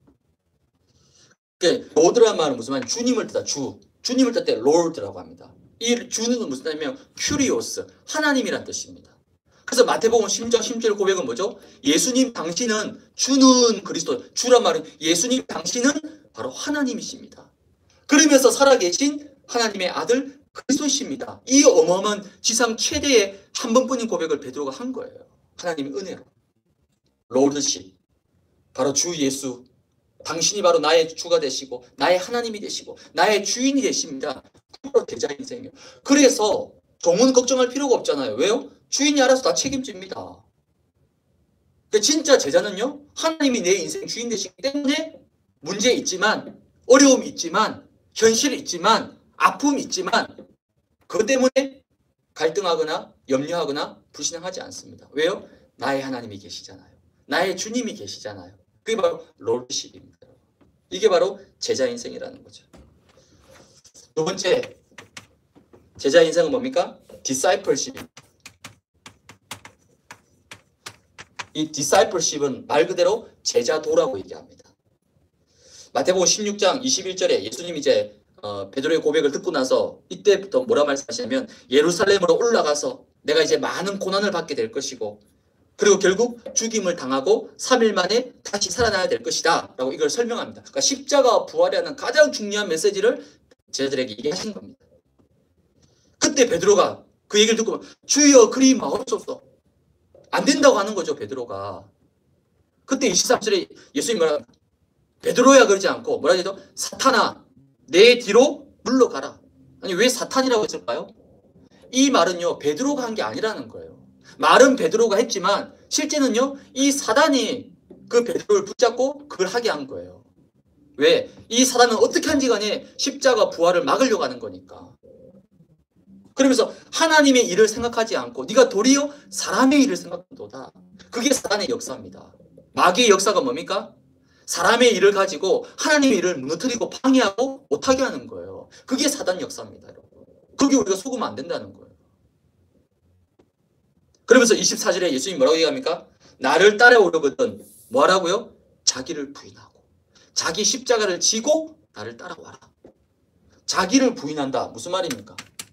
로드란 말은 무슨 말이냐? 주님을 뜻하 주님을 뜻할 때 롤드라고 합니다. 이 주는 무슨 뜻이냐면 큐리오스, 하나님이란 뜻입니다. 그래서 마태복음 10장 10절 고백은 뭐죠? 예수님 당신은 주는 그리스도, 주란 말은 예수님 당신은 바로 하나님이십니다. 그러면서 살아계신 하나님의 아들 그리스도이십니다. 이 어마어마한 지상 최대의 한 번뿐인 고백을 베드로가 한 거예요. 하나님의 은혜로. 로드십, 바로 주 예수, 당신이 바로 나의 주가 되시고 나의 하나님이 되시고 나의 주인이 되십니다. 그로 제자 인생이에요. 그래서 종은 걱정할 필요가 없잖아요. 왜요? 주인이 알아서 다 책임집니다. 진짜 제자는요, 하나님이 내 인생 주인 되시기 때문에 문제 있지만, 어려움이 있지만, 현실이 있지만, 아픔이 있지만, 그것 때문에 갈등하거나 염려하거나 불신앙하지 않습니다. 왜요? 나의 하나님이 계시잖아요. 나의 주님이 계시잖아요. 그게 바로 롤십입니다. 이게 바로 제자 인생이라는 거죠. 두 번째, 제자 인생은 뭡니까? discipleship. 이 discipleship은 말 그대로 제자도라고 얘기합니다. 마태복음 16장 21절에 예수님이 이제 베드로의 고백을 듣고 나서 이때부터 뭐라 말씀하시냐면 예루살렘으로 올라가서 내가 이제 많은 고난을 받게 될 것이고 그리고 결국 죽임을 당하고 3일 만에 다시 살아나야 될 것이다 라고 이걸 설명합니다. 그러니까 십자가와 부활이라는 가장 중요한 메시지를 제자들에게 얘기하신 겁니다. 그때 베드로가 그 얘기를 듣고 주여 그리 마옵소서, 안 된다고 하는 거죠. 베드로가. 그때 23절에 예수님이 뭐라 베드로야 그러지 않고 뭐라 해도 사탄아 내 뒤로 물러가라. 아니 왜 사탄이라고 했을까요? 이 말은요 베드로가 한 게 아니라는 거예요. 말은 베드로가 했지만 실제는요 이 사단이 그 베드로를 붙잡고 그걸 하게 한 거예요. 왜? 이 사단은 어떻게 한지 간에 십자가 부활을 막으려고 하는 거니까. 그러면서 하나님의 일을 생각하지 않고 네가 도리어 사람의 일을 생각한도다. 그게 사단의 역사입니다. 마귀의 역사가 뭡니까? 사람의 일을 가지고 하나님의 일을 무너뜨리고 방해하고 못하게 하는 거예요. 그게 사단 역사입니다. 그게 우리가 속으면 안 된다는 거예요. 그러면서 24절에 예수님이 뭐라고 얘기합니까? 나를 따라오려거든 뭐 하라고요? 자기를 부인하고 자기 십자가를 지고 나를 따라와라. 자기를 부인한다. 무슨 말입니까?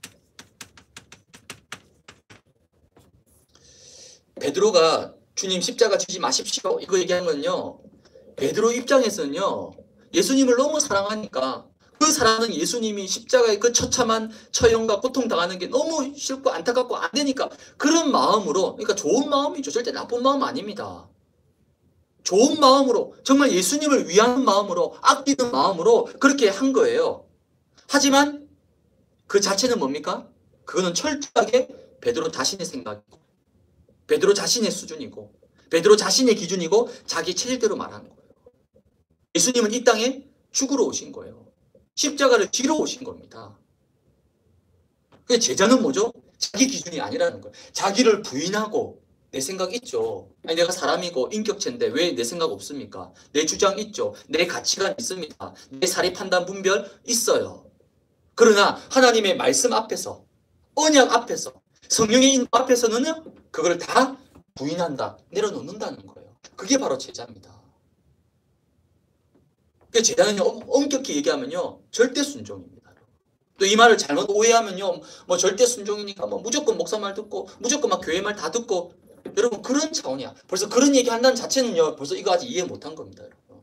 베드로가 주님 십자가 지지 마십시오 이거 얘기한 건요 베드로 입장에서는요 예수님을 너무 사랑하니까 그 사랑하는 예수님이 십자가의 그 처참한 처형과 고통당하는 게 너무 싫고 안타깝고 안 되니까 그런 마음으로, 그러니까 좋은 마음이죠. 절대 나쁜 마음 아닙니다. 좋은 마음으로 정말 예수님을 위하는 마음으로 아끼는 마음으로 그렇게 한 거예요. 하지만 그 자체는 뭡니까? 그거는 철저하게 베드로 자신의 생각이고 베드로 자신의 수준이고 베드로 자신의 기준이고 자기 체질대로 말하는 거예요. 예수님은 이 땅에 죽으러 오신 거예요. 십자가를 지러 오신 겁니다. 제자는 뭐죠? 자기 기준이 아니라는 거예요. 자기를 부인하고 내 생각 있죠. 아니 내가 사람이고 인격체인데 왜 내 생각 없습니까? 내 주장 있죠. 내 가치관 있습니다. 내 사리 판단 분별 있어요. 그러나 하나님의 말씀 앞에서 언약 앞에서 성령의 인도 앞에서는 그걸 다 부인한다. 내려놓는다는 거예요. 그게 바로 제자입니다. 제자는 엄격히 얘기하면요 절대 순종입니다. 또 이 말을 잘못 오해하면요 뭐 절대 순종이니까 뭐 무조건 목사 말 듣고 무조건 막 교회 말 다 듣고 여러분 그런 차원이야. 벌써 그런 얘기 한다는 자체는요 벌써 이거 아직 이해 못한 겁니다.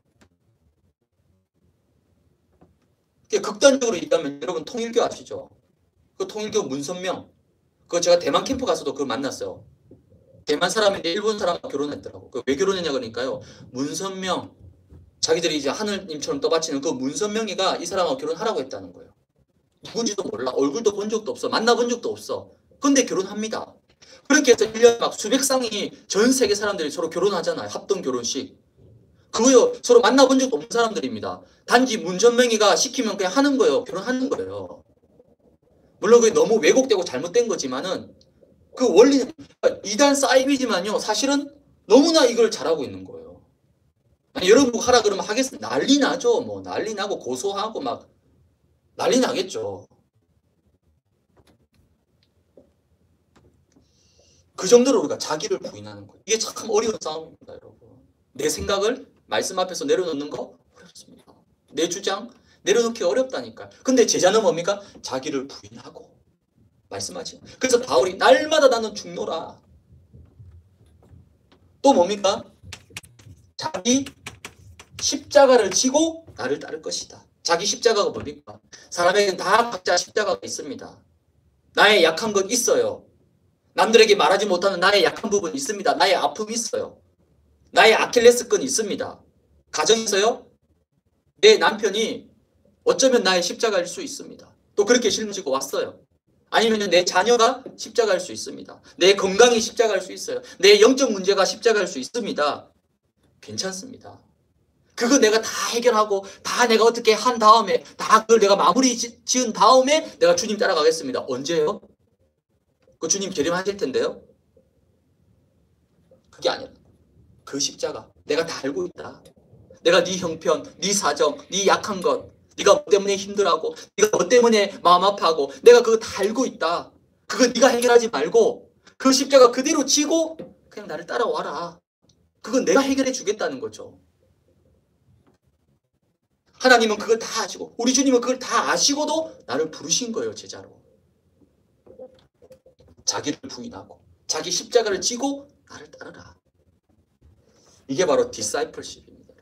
극단적으로 얘기하면 여러분 통일교 아시죠? 그 통일교 문선명 그거 제가 대만 캠프 가서도 그걸 만났어요. 대만 사람인데 일본 사람과 결혼했더라고. 왜 결혼했냐 그러니까요 문선명 자기들이 이제 하느님처럼 떠받치는 그 문선명이가 이 사람하고 결혼하라고 했다는 거예요. 누군지도 몰라. 얼굴도 본 적도 없어. 만나본 적도 없어. 근데 결혼합니다. 그렇게 해서 1년에 막 수백 쌍이 전 세계 사람들이 서로 결혼하잖아요. 합동 결혼식. 그거요. 서로 만나본 적도 없는 사람들입니다. 단지 문전명의가 시키면 그냥 하는 거예요. 결혼하는 거예요. 물론 그게 너무 왜곡되고 잘못된 거지만은 그 원리는 이단 사이비지만요. 사실은 너무나 이걸 잘하고 있는 거예요. 아니, 여러분 하라 그러면 하겠습니다. 난리 나죠. 뭐 난리 나고 고소하고 막 난리 나겠죠. 그 정도로 우리가 자기를 부인하는 거예요. 이게 참 어려운 싸움입니다, 여러분. 내 생각을 말씀 앞에서 내려놓는 거 어렵습니다. 내 주장 내려놓기 어렵다니까. 근데 제자는 뭡니까? 자기를 부인하고 말씀하지. 그래서 바울이 날마다 나는 죽노라. 또 뭡니까? 자기 십자가를 지고 나를 따를 것이다. 자기 십자가가 뭡니까? 사람에게는 다 각자 십자가가 있습니다. 나의 약한 것 있어요. 남들에게 말하지 못하는 나의 약한 부분 있습니다. 나의 아픔이 있어요. 나의 아킬레스건이 있습니다. 가정에서요. 내 남편이 어쩌면 나의 십자가일 수 있습니다. 또 그렇게 짊어지고 왔어요. 아니면 내 자녀가 십자가일 수 있습니다. 내 건강이 십자가일 수 있어요. 내 영적 문제가 십자가일 수 있습니다. 괜찮습니다. 그거 내가 다 해결하고 다 내가 어떻게 한 다음에 다 그걸 내가 마무리 지은 다음에 내가 주님 따라가겠습니다. 언제요? 그 주님 재림하실 텐데요. 그게 아니라 그 십자가 내가 다 알고 있다. 내가 네 형편, 네 사정, 네 약한 것, 네가 뭐 때문에 힘들어하고 네가 뭐 때문에 마음 아파하고 내가 그거 다 알고 있다. 그거 네가 해결하지 말고 그 십자가 그대로 지고 그냥 나를 따라와라. 그건 내가 해결해 주겠다는 거죠. 하나님은 그걸 다 아시고 우리 주님은 그걸 다 아시고도 나를 부르신 거예요. 제자로. 자기를 부인하고 자기 십자가를 지고 나를 따르라. 이게 바로 디사이플십입니다.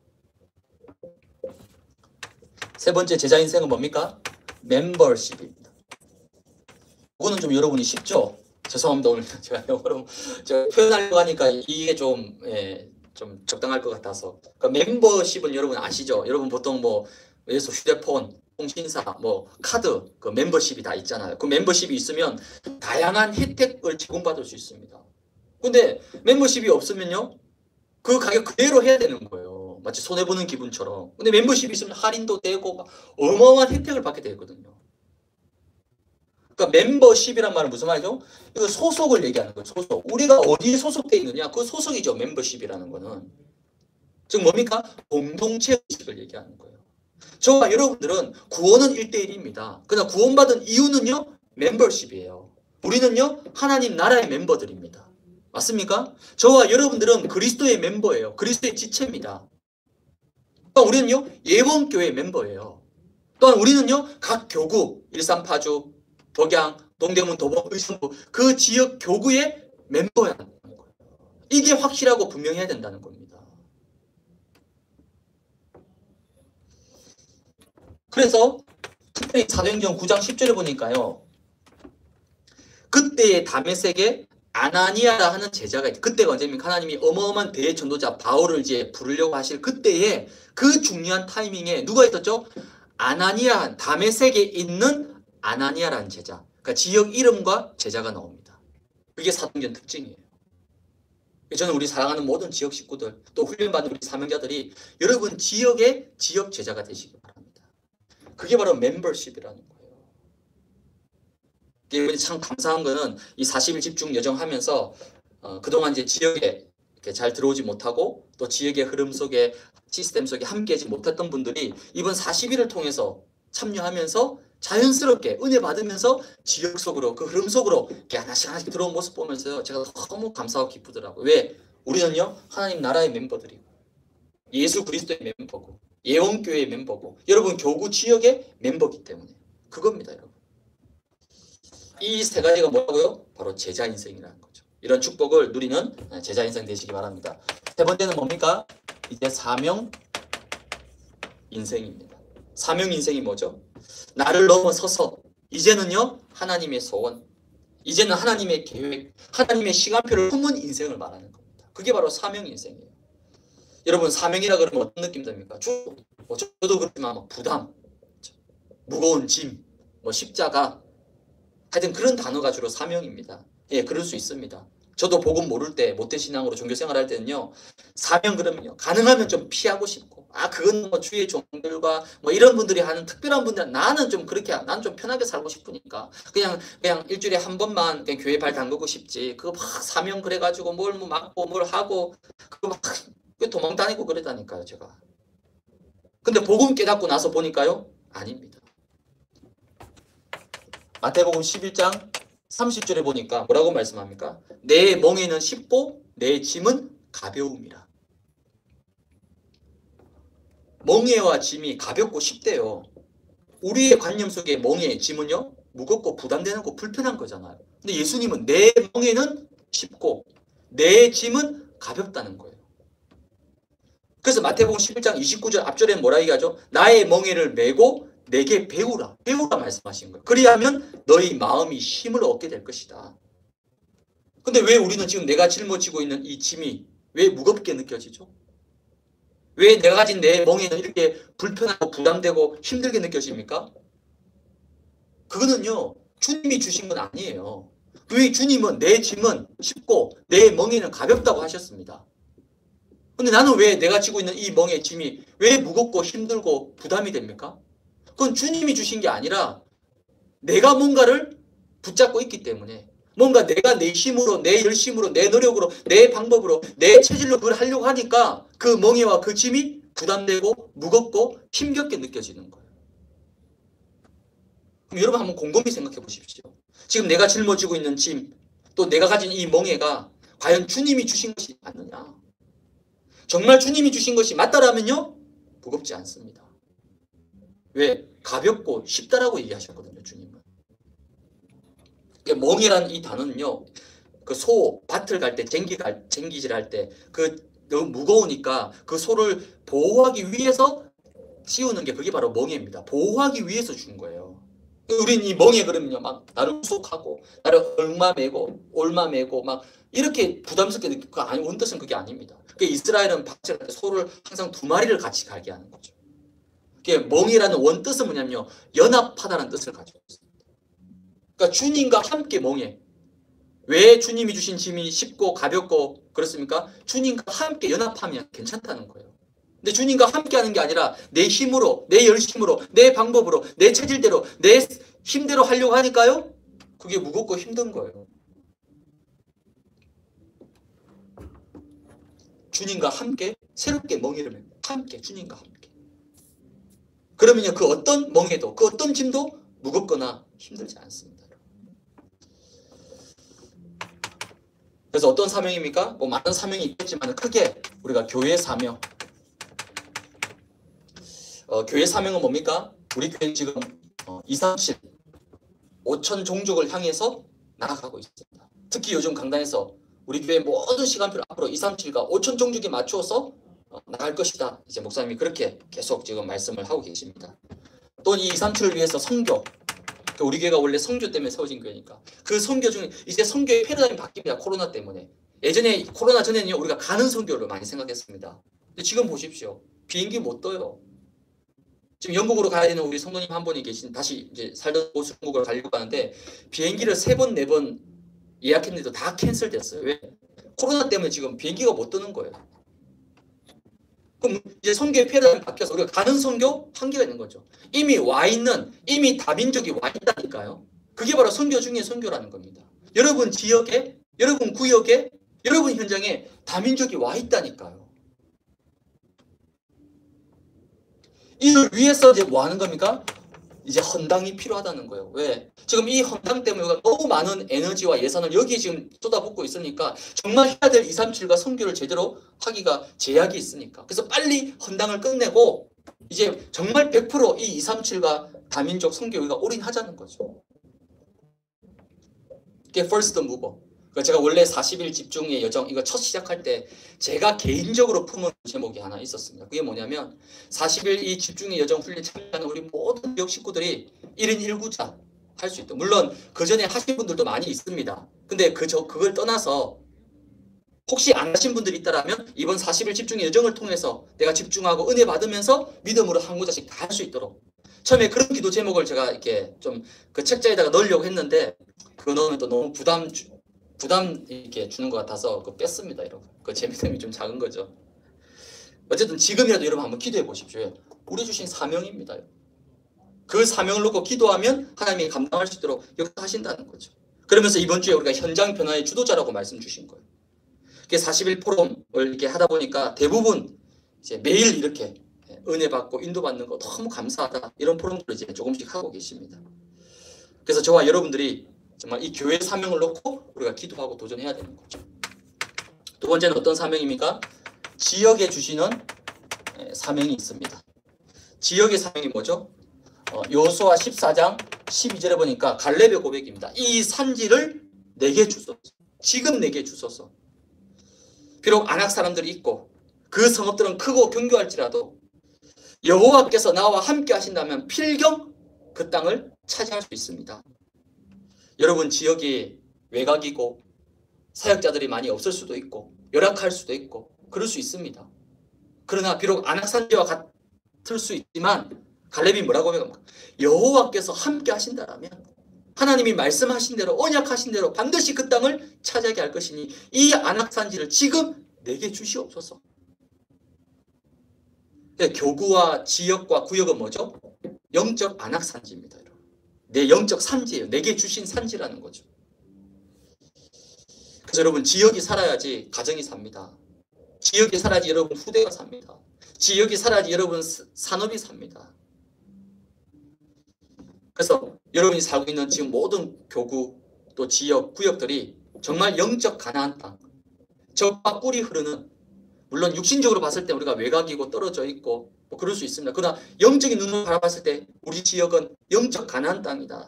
세 번째 제자 인생은 뭡니까? 멤버십입니다. 이거는 좀 여러분이 쉽죠? 죄송합니다. 오늘 제가 영어로 표현하려고 하니까 이게 좀 적당할 것 같아서. 그러니까 멤버십을 여러분 아시죠? 여러분 보통 뭐 예를 들어서 휴대폰, 통신사, 뭐 카드, 그 멤버십이 다 있잖아요. 그 멤버십이 있으면 다양한 혜택을 제공받을 수 있습니다. 근데 멤버십이 없으면요, 그 가격 그대로 해야 되는 거예요. 마치 손해보는 기분처럼. 근데 멤버십이 있으면 할인도 되고 막 어마어마한 혜택을 받게 되거든요. 그러니까 멤버십이란 말은 무슨 말이죠? 이거 소속을 얘기하는 거예요. 소속. 우리가 어디에 소속돼 있느냐? 그 소속이죠. 멤버십이라는 거는. 즉 뭡니까? 공동체 의식을 얘기하는 거예요. 저와 여러분들은 구원은 1대1입니다. 그러나 구원받은 이유는요, 멤버십이에요. 우리는요, 하나님 나라의 멤버들입니다. 맞습니까? 저와 여러분들은 그리스도의 멤버예요. 그리스도의 지체입니다. 또한 우리는요, 예원교회 멤버예요. 또한 우리는요, 각 교구, 일산파주, 덕양, 동대문, 도봉, 의성부 그 지역 교구의 멤버라는 거예요. 이게 확실하고 분명해야 된다는 겁니다. 그래서 특별히 사도행전 9장 10절에 보니까요. 그때의 다메섹에 아나니아라 하는 제자가 있다. 그때가 언제입니까? 하나님이 어마어마한 대전도자 바울을 이제 부르려고 하실 그때에 그 중요한 타이밍에 누가 있었죠? 아나니아, 다메섹에 있는 아나니아라는 제자. 그러니까 지역 이름과 제자가 나옵니다. 그게 사도행전 특징이에요. 저는 우리 사랑하는 모든 지역 식구들, 또 훈련받는 우리 사명자들이 여러분 지역의 지역 제자가 되시기 바랍니다. 그게 바로 멤버십이라는 거예요. 참 감사한 거는 이 40일 집중 여정하면서 그동안 이제 지역에 이렇게 잘 들어오지 못하고 또 지역의 흐름 속에 시스템 속에 함께하지 못했던 분들이 이번 40일을 통해서 참여하면서 자연스럽게 은혜 받으면서 지역 속으로 그 흐름 속으로 이렇게 하나씩 하나씩 들어온 모습 보면서요. 제가 너무 감사하고 기쁘더라고요. 왜? 우리는요. 하나님 나라의 멤버들이고 예수 그리스도의 멤버고 예원교회의 멤버고 여러분 교구 지역의 멤버이기 때문에 그겁니다. 여러분. 이 세 가지가 뭐라고요? 바로 제자 인생이라는 거죠. 이런 축복을 누리는 제자 인생 되시기 바랍니다. 세 번째는 뭡니까? 이제 사명 인생입니다. 사명 인생이 뭐죠? 나를 넘어서서 이제는요 하나님의 소원, 이제는 하나님의 계획, 하나님의 시간표를 품은 인생을 말하는 겁니다. 그게 바로 사명 인생이에요. 여러분 사명이라 그러면 어떤 느낌 듭니까? 저도 그렇지만 막 부담, 무거운 짐, 뭐 십자가, 하여튼 그런 단어가 주로 사명입니다. 예, 그럴 수 있습니다. 저도 복음 모를 때 모태신앙으로 종교생활 할 때는요. 사명 그러면요. 가능하면 좀 피하고 싶고 그건 뭐 주의 종들과 뭐 이런 분들이 하는 특별한 분들 나는 좀 그렇게 난 좀 편하게 살고 싶으니까 그냥 일주일에 한 번만 그냥 교회 발 담그고 싶지 그거 막 사명 그래가지고 뭘 뭐 막고 뭘 하고 그거 막 도망 다니고 그러다니까요 제가. 근데 복음 깨닫고 나서 보니까요. 아닙니다. 마태복음 11장 30절에 보니까 뭐라고 말씀합니까? 내 멍에는 쉽고 내 짐은 가벼움이라. 멍에와 짐이 가볍고 쉽대요. 우리의 관념 속에 멍에, 짐은요 무겁고 부담되는 거 불편한 거잖아요. 근데 예수님은 내 멍에는 쉽고 내 짐은 가볍다는 거예요. 그래서 마태복음 11장 29절 앞절에 뭐라 얘기하죠? 나의 멍에를 메고 내게 배우라. 배우라 말씀하신 거예요. 그리하면 너희 마음이 힘을 얻게 될 것이다. 근데 왜 우리는 지금 내가 짊어지고 있는 이 짐이 왜 무겁게 느껴지죠? 왜 내가 가진 내 멍에는 이렇게 불편하고 부담되고 힘들게 느껴집니까? 그거는요. 주님이 주신 건 아니에요. 왜 주님은 내 짐은 쉽고 내 멍에는 가볍다고 하셨습니다. 근데 나는 왜 내가 지고 있는 이 멍에 짐이 왜 무겁고 힘들고 부담이 됩니까? 그건 주님이 주신 게 아니라 내가 뭔가를 붙잡고 있기 때문에 뭔가 내가 내 힘으로 내 열심으로 내 노력으로 내 방법으로 내 체질로 그걸 하려고 하니까 그 멍에와 그 짐이 부담되고 무겁고 힘겹게 느껴지는 거예요. 그럼 여러분 한번 곰곰이 생각해 보십시오. 지금 내가 짊어지고 있는 짐 또 내가 가진 이 멍에가 과연 주님이 주신 것이 맞느냐? 정말 주님이 주신 것이 맞다라면요 무겁지 않습니다. 왜? 가볍고 쉽다라고 얘기하셨거든요. 주님은. 멍이라는 이 단어는요. 그 소 밭을 갈 때 쟁기질 할 때 그 너무 무거우니까 그 소를 보호하기 위해서 씌우는 게 그게 바로 멍에입니다. 보호하기 위해서 준 거예요. 우린 이 멍에 그러면요 막 나를 후속하고 나를 올마매고 막 이렇게 부담스럽게 느끼고 원뜻은 그게 아닙니다. 이스라엘은 밭을 갈 때 소를 항상 2마리를 같이 가게 하는 거죠. 멍이라는 원뜻은 뭐냐면요 연합하다는 뜻을 가지고 있습니다. 그러니까 주님과 함께 멍에. 왜 주님이 주신 짐이 쉽고 가볍고 그렇습니까? 주님과 함께 연합하면 괜찮다는 거예요. 근데 주님과 함께 하는 게 아니라 내 힘으로, 내 열심으로, 내 방법으로, 내 체질대로, 내 힘대로 하려고 하니까요. 그게 무겁고 힘든 거예요. 주님과 함께 새롭게 멍에를 메고 함께 주님과 함께. 그러면요 그 어떤 멍에도 그 어떤 짐도 무겁거나 힘들지 않습니다. 그래서 어떤 사명입니까? 뭐 많은 사명이 있겠지만 크게 우리가 교회 사명. 교회 사명은 뭡니까? 우리 교회 지금 237, 5천 종족을 향해서 나아가고 있습니다. 특히 요즘 강단에서 우리 교회 모든 시간표를 앞으로 237과 5천 종족에 맞추어서 나갈 것이다. 이제 목사님이 그렇게 계속 지금 말씀을 하고 계십니다. 또 이 237을 위해서 선교. 우리 교회가 원래 선교 때문에 세워진 교회니까 그 선교 중에 이제 선교의 패러다임이 바뀝니다. 코로나 때문에. 예전에 코로나 전에는요 우리가 가는 선교를 많이 생각했습니다. 근데 지금 보십시오. 비행기 못 떠요. 지금 영국으로 가야 되는 우리 성도님 한 분이 다시 이제 살던 곳 영국을 가려고 하는데 비행기를 3번, 4번 예약했는데도 다 캔슬됐어요. 왜? 코로나 때문에 지금 비행기가 못 뜨는 거예요. 그럼 이제 선교의 패러다임이 바뀌어서 우리가 가는 선교 한계가 있는 거죠. 이미 다민족이 와 있다니까요. 그게 바로 선교 중에 선교라는 겁니다. 여러분 지역에, 여러분 구역에, 여러분 현장에 다민족이 와 있다니까요. 이를 위해서 이제 뭐 하는 겁니까? 이제 헌당이 필요하다는 거예요. 왜? 지금 이 헌당 때문에 우리가 너무 많은 에너지와 예산을 여기에 지금 쏟아붓고 있으니까 정말 해야 될 237과 선교를 제대로 하기가 제약이 있으니까. 그래서 빨리 헌당을 끝내고 이제 정말 100%이 237과 다민족 선교에 우리가 올인하자는 거죠. 이게 first mover. 제가 원래 40일 집중의 여정 이거 첫 시작할 때 제가 개인적으로 품은 제목이 하나 있었습니다. 그게 뭐냐면 40일 이 집중의 여정 훈련 참여하는 우리 모든 지역 식구들이 1인 1구자 할 수 있다. 물론 그 전에 하신 분들도 많이 있습니다. 근데 그걸 떠나서 혹시 안 하신 분들이 있다라면 이번 40일 집중의 여정을 통해서 내가 집중하고 은혜 받으면서 믿음으로 한 구자씩 다 할 수 있도록 처음에 그런 기도 제목을 제가 이렇게 좀 그 책자에다가 넣으려고 했는데 그거 넣으면 또 너무 부담 이렇게 주는 것 같아서 그 뺐습니다, 여러분. 그 재미점이 좀 작은 거죠. 어쨌든 지금이라도 여러분 한번 기도해 보십시오. 우리 주신 사명입니다. 그 사명을 놓고 기도하면 하나님이 감당할 수 있도록 역사하신다는 거죠. 그러면서 이번 주에 우리가 현장 변화의 주도자라고 말씀 주신 거예요. 41포럼을 이렇게 하다 보니까 대부분 이제 매일 이렇게 은혜 받고 인도받는 거 너무 감사하다, 이런 포럼들을 이제 조금씩 하고 계십니다. 그래서 저와 여러분들이 정말 이 교회 사명을 놓고 우리가 기도하고 도전해야 되는 거죠. 두 번째는 어떤 사명입니까? 지역에 주시는 사명이 있습니다. 지역의 사명이 뭐죠? 여호수아 14장 12절에 보니까 갈렙의 고백입니다. 이 산지를 내게 주소서. 지금 내게 주소서. 비록 안악 사람들이 있고 그 성읍들은 크고 견고할지라도 여호와께서 나와 함께 하신다면 필경 그 땅을 차지할 수 있습니다. 여러분 지역이 외곽이고 사역자들이 많이 없을 수도 있고 열악할 수도 있고 그럴 수 있습니다. 그러나 비록 안악산지와 같을 수 있지만 갈렙이 뭐라고 합니까? 여호와께서 함께 하신다라면 하나님이 말씀하신 대로 언약하신 대로 반드시 그 땅을 차지하게 할 것이니 이 안악산지를 지금 내게 주시옵소서. 교구와 지역과 구역은 뭐죠? 영적 안악산지입니다. 내 영적 산지예요. 내게 주신 산지라는 거죠. 그래서 여러분 지역이 살아야지 가정이 삽니다. 지역이 살아야지 여러분 후대가 삽니다. 지역이 살아야지 여러분 산업이 삽니다. 그래서 여러분이 살고 있는 지금 모든 교구 또 지역 구역들이 정말 영적 가나안 땅, 적과 꿀이 흐르는, 물론 육신적으로 봤을 때 우리가 외곽이고 떨어져 있고 뭐 그럴 수 있습니다. 그러나 영적인 눈으로 바라봤을 때 우리 지역은 영적 가나안 땅이다.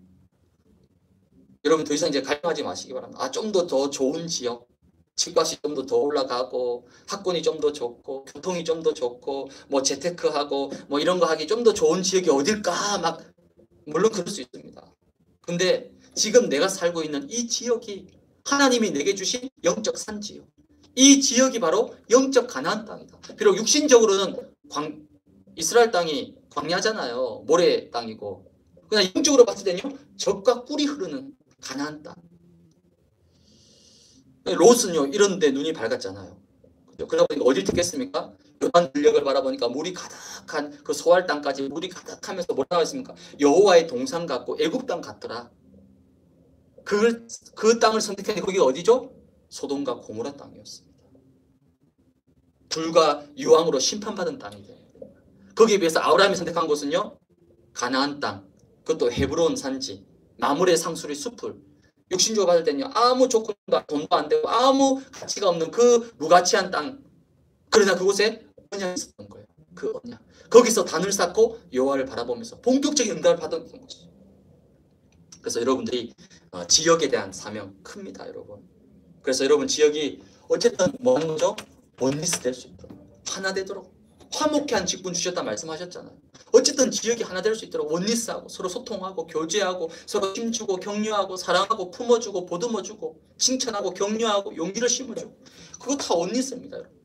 여러분 더 이상 이제 갈등하지 마시기 바랍니다. 좀 더 좋은 지역, 집값이 좀 더 올라가고 학군이 좀 더 좋고 교통이 좀 더 좋고 뭐 재테크하고 뭐 이런 거 하기 좀 더 좋은 지역이 어딜까 막, 물론 그럴 수 있습니다. 근데 지금 내가 살고 있는 이 지역이 하나님이 내게 주신 영적 산지요. 이 지역이 바로 영적 가나안 땅이다. 비록 육신적으로는 이스라엘 땅이 광야잖아요. 모래 땅이고. 그러나 영적으로 봤을 때는요, 젖과 꿀이 흐르는 가나안 땅. 롯은요, 이런 데 눈이 밝았잖아요. 그러다 보니까 어딜 택했습니까? 요단 들녘을 바라보니까 물이 가득한 그 소알 땅까지 물이 가득하면서 뭐라 나와 있습니까? 여호와의 동산 같고 애굽 땅 같더라. 그 땅을 선택했는데 거기 어디죠? 소돔과 고모라 땅이었습니다. 불과 유황으로 심판받은 땅이죠. 거기에 비해서 아브라함이 선택한 곳은요, 가나안 땅, 그것도 헤브론 산지, 나물의 상수리 숲을. 육신적으로 받을 때는요, 아무 조건도 돈도 안 되고 아무 가치가 없는 그 무가치한 땅. 그러나 그곳에 언약이 있었던 거예요. 그 언약. 거기서 단을 쌓고 여호와를 바라보면서 본격적인 응답을 받은 거죠. 그래서 여러분들이 지역에 대한 사명 큽니다, 여러분. 그래서 여러분 지역이 어쨌든 뭐 하는 거죠? 원리스 될 수 있도록, 하나 되도록 화목케 한 직분 주셨다 말씀하셨잖아요. 어쨌든 지역이 하나 될 수 있도록 원리스하고 서로 소통하고 교제하고 서로 힘주고 격려하고 사랑하고 품어주고 보듬어주고 칭찬하고 격려하고 용기를 심어주고, 그거 다 원리스입니다, 여러분.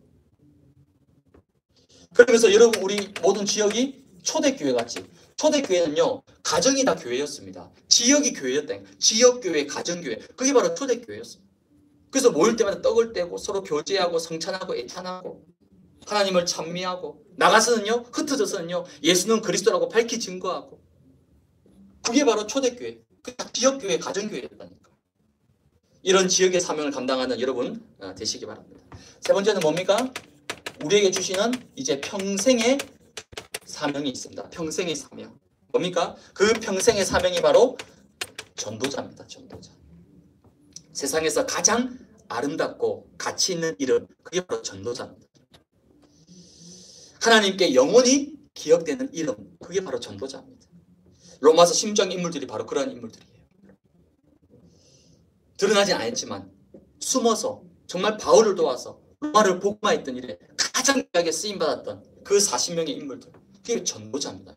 그러면서 여러분 우리 모든 지역이 초대교회 같이, 초대교회는요 가정이 다 교회였습니다. 지역이 교회였다. 지역교회, 가정교회, 그게 바로 초대교회였습니다. 그래서 모일 때마다 떡을 떼고 서로 교제하고 성찬하고 애찬하고 하나님을 찬미하고 나가서는요, 흩어져서는요, 예수는 그리스도라고 밝히 증거하고, 그게 바로 초대교회, 지역교회, 가정교회였다니까. 이런 지역의 사명을 감당하는 여러분 되시기 바랍니다. 세 번째는 뭡니까? 우리에게 주시는 이제 평생의 사명이 있습니다. 평생의 사명. 뭡니까? 그 평생의 사명이 바로 전도자입니다. 전도자. 세상에서 가장 아름답고 가치 있는 이름, 그게 바로 전도자입니다. 하나님께 영원히 기억되는 이름, 그게 바로 전도자입니다. 로마서 16장 인물들이 바로 그러한 인물들이에요. 드러나진 않았지만 숨어서 정말 바울을 도와서 로마를 복음화했던 일에 가장 귀하게 쓰임받았던 그 40명의 인물들, 그게 전도자입니다.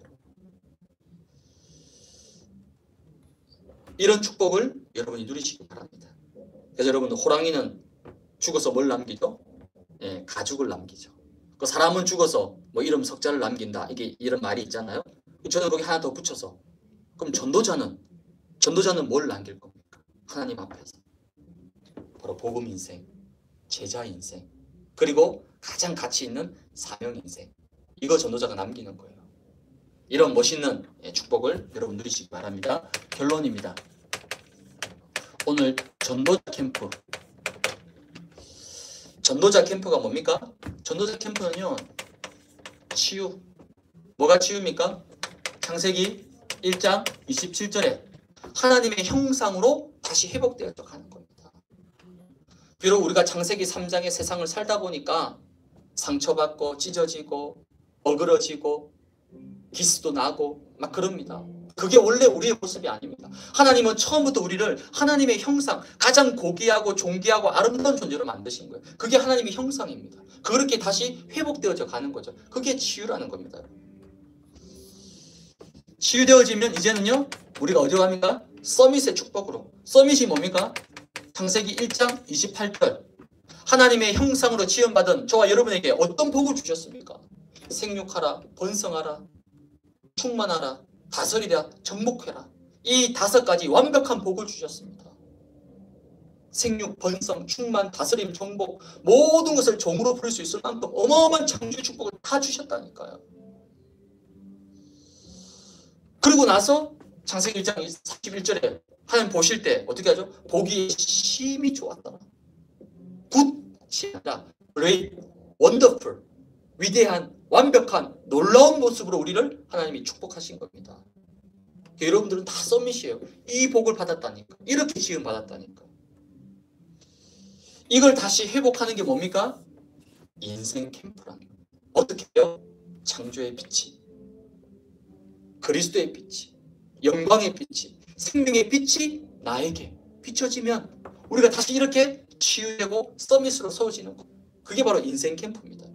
이런 축복을 여러분이 누리시기 바랍니다. 그래서 여러분들, 호랑이는 죽어서 뭘 남기죠? 가죽을 남기죠. 그 사람은 죽어서 뭐 이름 석자를 남긴다, 이게 이런 말이 있잖아요. 저는 거기 하나 더 붙여서, 그럼 전도자는 뭘 남길 겁니까? 하나님 앞에서 바로 복음 인생, 제자 인생, 그리고 가장 가치 있는 사명 인생. 이거 전도자가 남기는 거예요. 이런 멋있는 축복을 여러분 누리시기 바랍니다. 결론입니다. 오늘 전도자 캠프. 전도자 캠프가 뭡니까? 전도자 캠프는요, 치유. 뭐가 치유입니까? 창세기 1장 27절에 하나님의 형상으로 다시 회복되어져 가는 겁니다. 비록 우리가 창세기 3장의 세상을 살다 보니까 상처받고 찢어지고 어그러지고 기스도 나고 막 그럽니다. 그게 원래 우리의 모습이 아닙니다. 하나님은 처음부터 우리를 하나님의 형상, 가장 고귀하고 존귀하고 아름다운 존재로 만드신 거예요. 그게 하나님의 형상입니다. 그렇게 다시 회복되어져 가는 거죠. 그게 치유라는 겁니다. 치유되어지면 이제는요, 우리가 어디로 갑니까? 서밋의 축복으로. 서밋이 뭡니까? 창세기 1장 28절. 하나님의 형상으로 지음받은 저와 여러분에게 어떤 복을 주셨습니까? 생육하라, 번성하라, 충만하라, 다스리라, 정복해라. 이 5가지 완벽한 복을 주셨습니다. 생육, 번성, 충만, 다스림, 정복, 모든 것을 종으로 부를 수 있을 만큼 어마어마한 창조의 축복을 다 주셨다니까요. 그리고 나서 창세기 1장 41절에 하나님 보실 때 어떻게 하죠? 보기 심히 좋았더라. 굿이 아니라 great, wonderful, 위대한, 완벽한, 놀라운 모습으로 우리를 하나님이 축복하신 겁니다. 여러분들은 다 서밋이에요. 이 복을 받았다니까. 이렇게 지음 받았다니까. 이걸 다시 회복하는 게 뭡니까? 인생 캠프라는 거예요. 어떻게 해요? 창조의 빛이, 그리스도의 빛이, 영광의 빛이, 생명의 빛이 나에게 비춰지면 우리가 다시 이렇게 치유되고 서밋으로 서워지는 것. 그게 바로 인생 캠프입니다.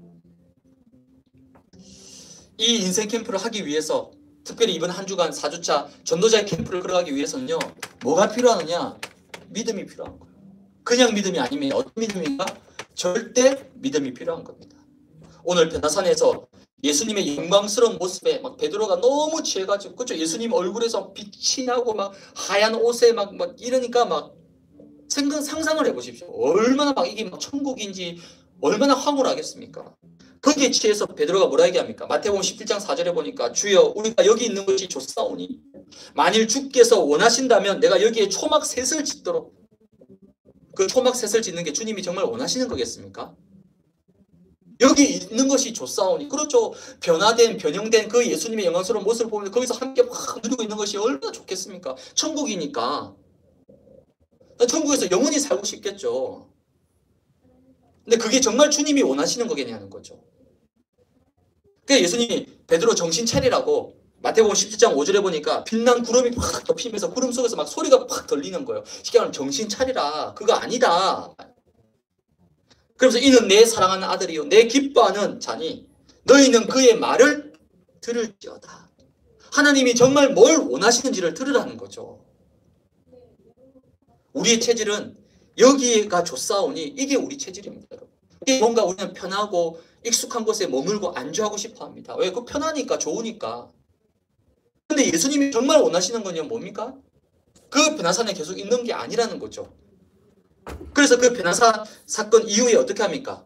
이 인생 캠프를 하기 위해서 특별히 이번 한 주간 4주차 전도자의 캠프를 걸어가기 위해서는요, 뭐가 필요하느냐? 믿음이 필요한 거예요. 그냥 믿음이 아니면 어떤 믿음인가? 절대 믿음이 필요한 겁니다. 오늘 변화산에서 예수님의 영광스러운 모습에 막 베드로가 너무 취해가지고, 그렇죠? 예수님 얼굴에서 빛이 나고 막 하얀 옷에 막 이러니까 막 상상을 해보십시오. 얼마나 막 이게 막 천국인지 얼마나 황홀하겠습니까? 거기에 취해서 베드로가 뭐라 얘기합니까? 마태복음 17장 4절에 보니까 주여 우리가 여기 있는 것이 좋사오니 만일 주께서 원하신다면 내가 여기에 초막셋을 짓도록. 그 초막셋을 짓는 게 주님이 정말 원하시는 거겠습니까? 여기 있는 것이 좋사오니. 그렇죠. 변형된 그 예수님의 영광스러운 모습을 보면 거기서 함께 막 누리고 있는 것이 얼마나 좋겠습니까? 천국이니까. 천국에서 영원히 살고 싶겠죠. 근데 그게 정말 주님이 원하시는 거겠냐는 거죠. 그래서 예수님이 베드로 정신 차리라고 마태복음 17장 5절에 보니까 빛난 구름이 팍 덮이면서 구름 속에서 막 소리가 팍 들리는 거예요. 쉽게 말하면 정신 차리라. 그거 아니다. 그러면서 이는 내 사랑하는 아들이요 내 기뻐하는 자니 너희는 그의 말을 들을지어다. 하나님이 정말 뭘 원하시는지를 들으라는 거죠. 우리의 체질은 여기가 좋사오니 이게 우리 체질입니다. 여러분. 이게 뭔가 우리는 편하고 익숙한 곳에 머물고 안주하고 싶어 합니다. 왜? 그 편하니까, 좋으니까. 근데 예수님이 정말 원하시는 건 뭡니까? 그 변화산에 계속 있는 게 아니라는 거죠. 그래서 그 변화산 사건 이후에 어떻게 합니까?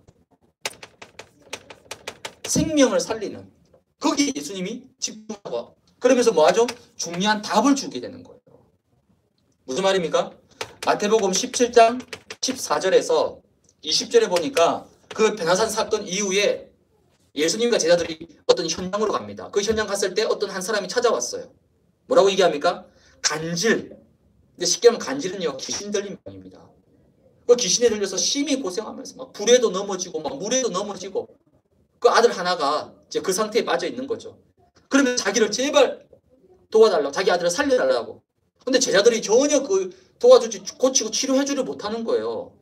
생명을 살리는. 거기에 예수님이 집중하고 그러면서 뭐하죠? 중요한 답을 주게 되는 거예요. 무슨 말입니까? 마태복음 17장 14절에서 20절에 보니까 그 변화산 사건 이후에 예수님과 제자들이 어떤 현장으로 갑니다. 그 현장 갔을 때 어떤 한 사람이 찾아왔어요. 뭐라고 얘기합니까? 간질. 근데 쉽게 하면 간질은요, 귀신 들린 병입니다. 그 귀신에 들려서 심히 고생하면서 막 불에도 넘어지고 막 물에도 넘어지고 그 아들 하나가 이제 그 상태에 빠져 있는 거죠. 그러면 자기를 제발 도와달라고, 자기 아들을 살려달라고. 근데 제자들이 전혀 그 도와주지, 고치고 치료해주려 못하는 거예요.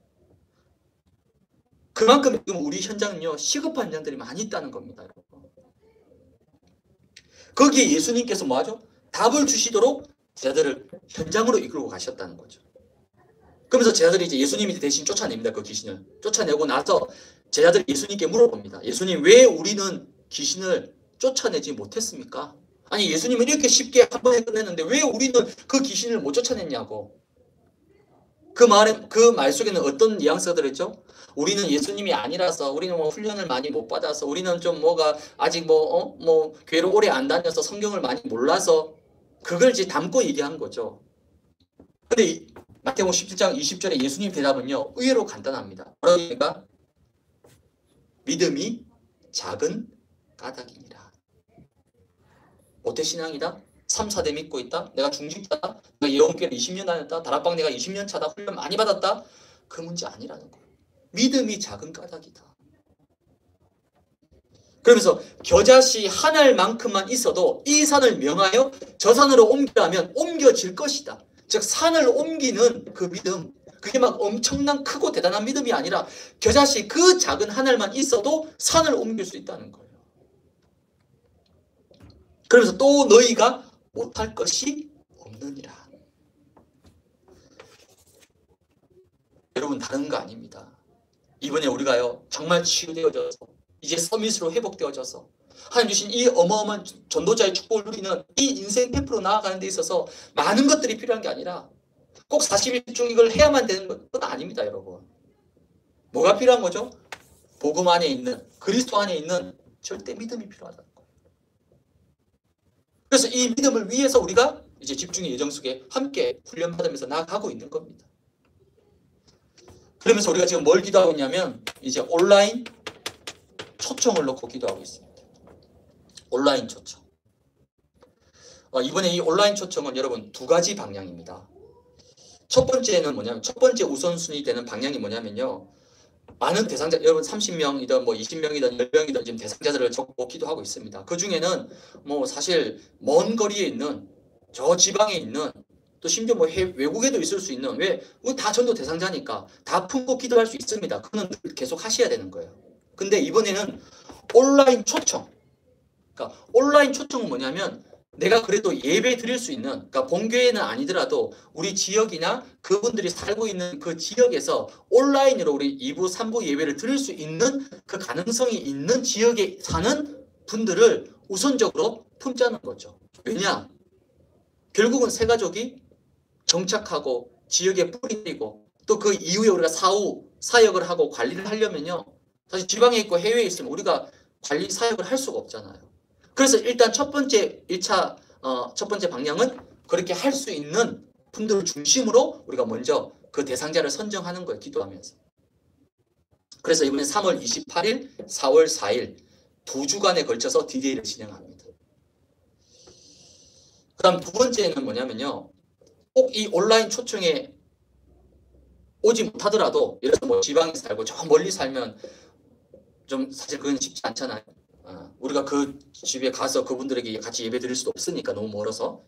그만큼 지금 우리 현장은요, 시급한 현장들이 많이 있다는 겁니다. 여러분. 거기에 예수님께서 뭐하죠? 답을 주시도록 제자들을 현장으로 이끌고 가셨다는 거죠. 그러면서 제자들이 이제 예수님이 대신 쫓아냅니다. 그 귀신을. 쫓아내고 나서 제자들이 예수님께 물어봅니다. 예수님, 왜 우리는 귀신을 쫓아내지 못했습니까? 아니, 예수님은 이렇게 쉽게 한 번에 끝냈는데 왜 우리는 그 귀신을 못 쫓아냈냐고. 그 말 속에는 어떤 뉘앙스가 들어있죠? 우리는 예수님이 아니라서, 우리는 뭐 훈련을 많이 못 받아서, 우리는 좀 뭐가 아직 뭐 교회를 오래 안 다녀서 성경을 많이 몰라서 그걸 이제 담고 얘기한 거죠. 근데 마태복음 17장 20절에 예수님 대답은요, 의외로 간단합니다. 뭐라고 합니까? 믿음이 작은 까닭이니라. 모태신앙이다? 3, 4대 믿고 있다? 내가 중직자다? 내가 예언교회를 20년 다녔다? 다락방 내가 20년 차다? 훈련 많이 받았다? 그 문제 아니라는 거예요. 믿음이 작은 까닭이다. 그러면서 겨자씨 한 알만큼만 있어도 이 산을 명하여 저 산으로 옮기라면 옮겨질 것이다. 즉 산을 옮기는 그 믿음, 그게 막 엄청난 크고 대단한 믿음이 아니라 겨자씨 그 작은 한 알만 있어도 산을 옮길 수 있다는 거예요. 그러면서 또 너희가 못할 것이 없느니라. 여러분 다른 거 아닙니다. 이번에 우리가요 정말 치유되어져서 이제 서밋으로 회복되어져서 하나님 주신 이 어마어마한 전도자의 축복을 누리는 이 인생 캠프로 나아가는 데 있어서 많은 것들이 필요한 게 아니라 꼭 40일 중 이걸 해야만 되는 건 아닙니다. 여러분. 뭐가 필요한 거죠? 복음 안에 있는, 그리스도 안에 있는 절대 믿음이 필요하다는 거예요. 그래서 이 믿음을 위해서 우리가 이제 집중의 예정 속에 함께 훈련받으면서 나아가고 있는 겁니다. 그러면서 우리가 지금 뭘 기도하고 있냐면 이제 온라인 초청을 놓고 기도하고 있습니다. 온라인 초청. 이번에 이 온라인 초청은 여러분 두 가지 방향입니다. 첫 번째는 뭐냐면, 첫 번째 우선순위 되는 방향이 뭐냐면요. 많은 대상자, 여러분 30명이든 뭐 20명이든 10명이든 지금 대상자들을 적고 기도하고 있습니다. 그 중에는 뭐 사실 먼 거리에 있는, 저 지방에 있는, 또 심지어 뭐 외국에도 있을 수 있는, 왜? 다 전도 대상자니까 다 품고 기도할 수 있습니다. 그거는 계속 하셔야 되는 거예요. 근데 이번에는 온라인 초청. 그러니까 온라인 초청은 뭐냐면 내가 그래도 예배 드릴 수 있는, 그러니까 본교회는 아니더라도 우리 지역이나 그분들이 살고 있는 그 지역에서 온라인으로 우리 2부, 3부 예배를 드릴 수 있는 그 가능성이 있는 지역에 사는 분들을 우선적으로 품자는 거죠. 왜냐? 결국은 새 가족이 정착하고 지역에 뿌리 내리고 또 그 이후에 우리가 사역을 하고 관리를 하려면요. 사실 지방에 있고 해외에 있으면 우리가 관리 사역을 할 수가 없잖아요. 그래서 일단 첫 번째 방향은 그렇게 할 수 있는 분들을 중심으로 우리가 먼저 그 대상자를 선정하는 거예요. 기도하면서. 그래서 이번에 3월 28일, 4월 4일 두 주간에 걸쳐서 D-Day를 진행합니다. 그 다음 두 번째는 뭐냐면요. 꼭 이 온라인 초청에 오지 못하더라도 예를 들어 뭐 지방에 살고 저 멀리 살면 좀 사실 그건 쉽지 않잖아요. 우리가 그 집에 가서 그분들에게 같이 예배 드릴 수도 없으니까 너무 멀어서.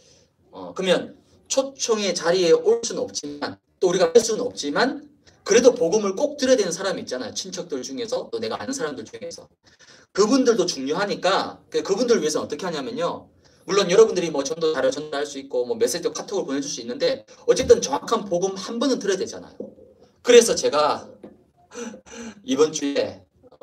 그러면 초청의 자리에 올 수는 없지만 또 우리가 할 수는 없지만 그래도 복음을 꼭 들어야 되는 사람이 있잖아요. 친척들 중에서 또 내가 아는 사람들 중에서. 그분들도 중요하니까 그분들을 위해서 어떻게 하냐면요. 물론 여러분들이 뭐 전도 자료 전달할 수 있고 뭐 메시지 카톡을 보내줄 수 있는데 어쨌든 정확한 복음 한 번은 들어야 되잖아요. 그래서 제가 이번 주에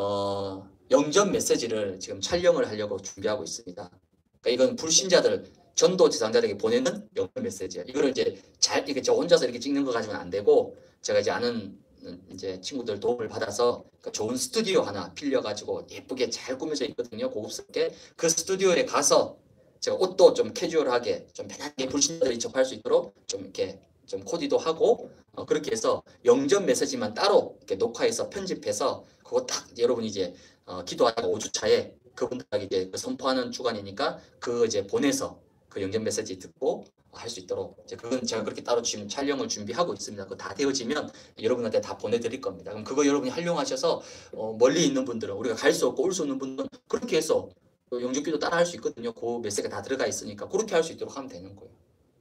영전 메시지를 지금 촬영을 하려고 준비하고 있습니다. 그러니까 이건 불신자들, 전도 대상자들에게 보내는 영전 메시지예요. 이거를 이제 이렇게 저 혼자서 이렇게 찍는 거 가지고는 안 되고 제가 이제 아는 이제 친구들 도움을 받아서 좋은 스튜디오 하나 빌려가지고 예쁘게 잘 꾸며져 있거든요. 고급스럽게. 그 스튜디오에 가서 제가 옷도 좀 캐주얼하게 좀 편하게 불신자들이 접할 수 있도록 좀 이렇게 좀 코디도 하고 그렇게 해서 영전 메시지만 따로 이렇게 녹화해서 편집해서 그거 딱 여러분이 이제 기도하다가 5주차에 그분들에게 이제 선포하는 주간이니까 그거 이제 보내서 그 영전 메시지 듣고 할 수 있도록 이제 그건 제가 그렇게 따로 지금 촬영을 준비하고 있습니다. 그거 다 되어지면 여러분한테 다 보내드릴 겁니다. 그럼 그거 여러분이 활용하셔서 멀리 있는 분들은 우리가 갈 수 없고 올 수 없는 분들은 그렇게 해서 영접기도 따라 할 수 있거든요. 그 메시지가 다 들어가 있으니까 그렇게 할 수 있도록 하면 되는 거예요.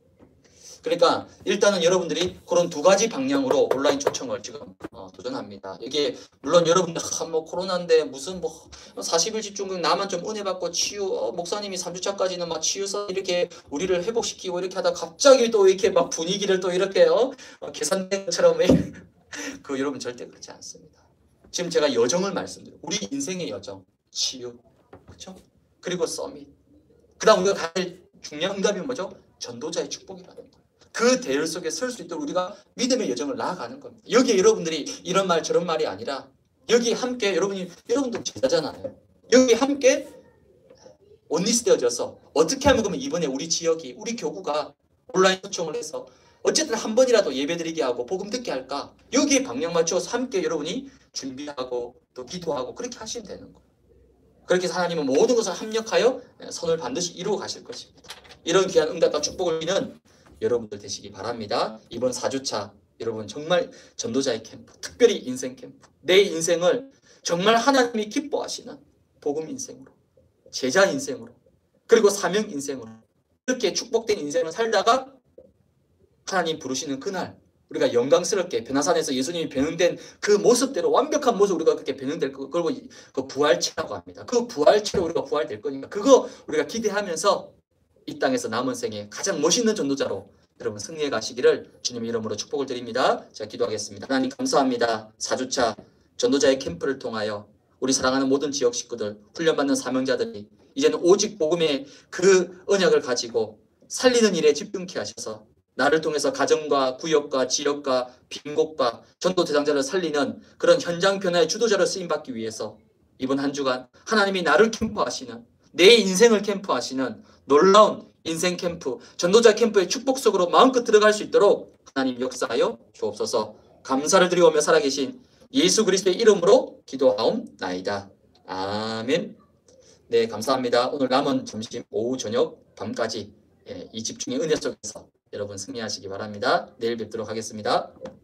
그러니까 일단은 여러분들이 그런 두 가지 방향으로 온라인 초청을 지금 도전합니다. 이게 물론 여러분들 뭐 코로나인데 무슨 뭐 40일 집중금 나만 좀 은혜 받고 치유 목사님이 3주차까지는 막 치유서 이렇게 우리를 회복시키고 이렇게 하다 갑자기 또 이렇게 막 분위기를 또 이렇게 계산된 것처럼 그 여러분 절대 그렇지 않습니다. 지금 제가 여정을 말씀드려요. 우리 인생의 여정, 치유, 그렇죠? 그리고 서밋. 그다음 우리가 갈 중요한 응답이 뭐죠? 전도자의 축복이라는 거예요. 그 그 대열 속에 설 수 있도록 우리가 믿음의 여정을 나아가는 겁니다. 여기에 여러분들이 이런 말 저런 말이 아니라 여기 함께 여러분들 제자잖아요. 여기 함께 원리스되어져서 어떻게 하면 그러면 이번에 우리 지역이 우리 교구가 온라인 초청을 해서 어쨌든 한 번이라도 예배드리게 하고 복음 듣게 할까? 여기에 방향 맞춰서 함께 여러분이 준비하고 또 기도하고 그렇게 하시면 되는 거예요. 그렇게 해서 하나님은 모든 것을 합력하여 선을 반드시 이루어 가실 것입니다. 이런 귀한 응답과 축복을 비는 여러분들 되시기 바랍니다. 이번 4주차 여러분 정말 전도자의 캠프, 특별히 인생 캠프, 내 인생을 정말 하나님이 기뻐하시는 복음 인생으로, 제자 인생으로, 그리고 사명 인생으로 이렇게 축복된 인생을 살다가 하나님 부르시는 그날 우리가 영광스럽게 변화산에서 예수님이 변형된 그 모습대로 완벽한 모습 우리가 그렇게 변형될 거, 그리고 그 부활체라고 합니다. 그 부활체로 우리가 부활될 거니까 그거 우리가 기대하면서 이 땅에서 남은 생에 가장 멋있는 전도자로 여러분 승리해 가시기를 주님의 이름으로 축복을 드립니다. 제가 기도하겠습니다. 하나님 감사합니다. 4주차 전도자의 캠프를 통하여 우리 사랑하는 모든 지역 식구들, 훈련받는 사명자들이 이제는 오직 복음의 그 언약을 가지고 살리는 일에 집중케 하셔서 나를 통해서 가정과 구역과 지역과 빈곳과 전도 대상자를 살리는 그런 현장 변화의 주도자로 쓰임받기 위해서 이번 한 주간 하나님이 나를 캠프하시는 내 인생을 캠프하시는 놀라운 인생 캠프, 전도자 캠프의 축복 속으로 마음껏 들어갈 수 있도록 하나님 역사하여 주옵소서. 감사를 드리오며 살아계신 예수 그리스도의 이름으로 기도하옵나이다. 아멘. 네, 감사합니다. 오늘 남은 점심, 오후, 저녁, 밤까지 이 집중의 은혜 속에서 여러분 승리하시기 바랍니다. 내일 뵙도록 하겠습니다.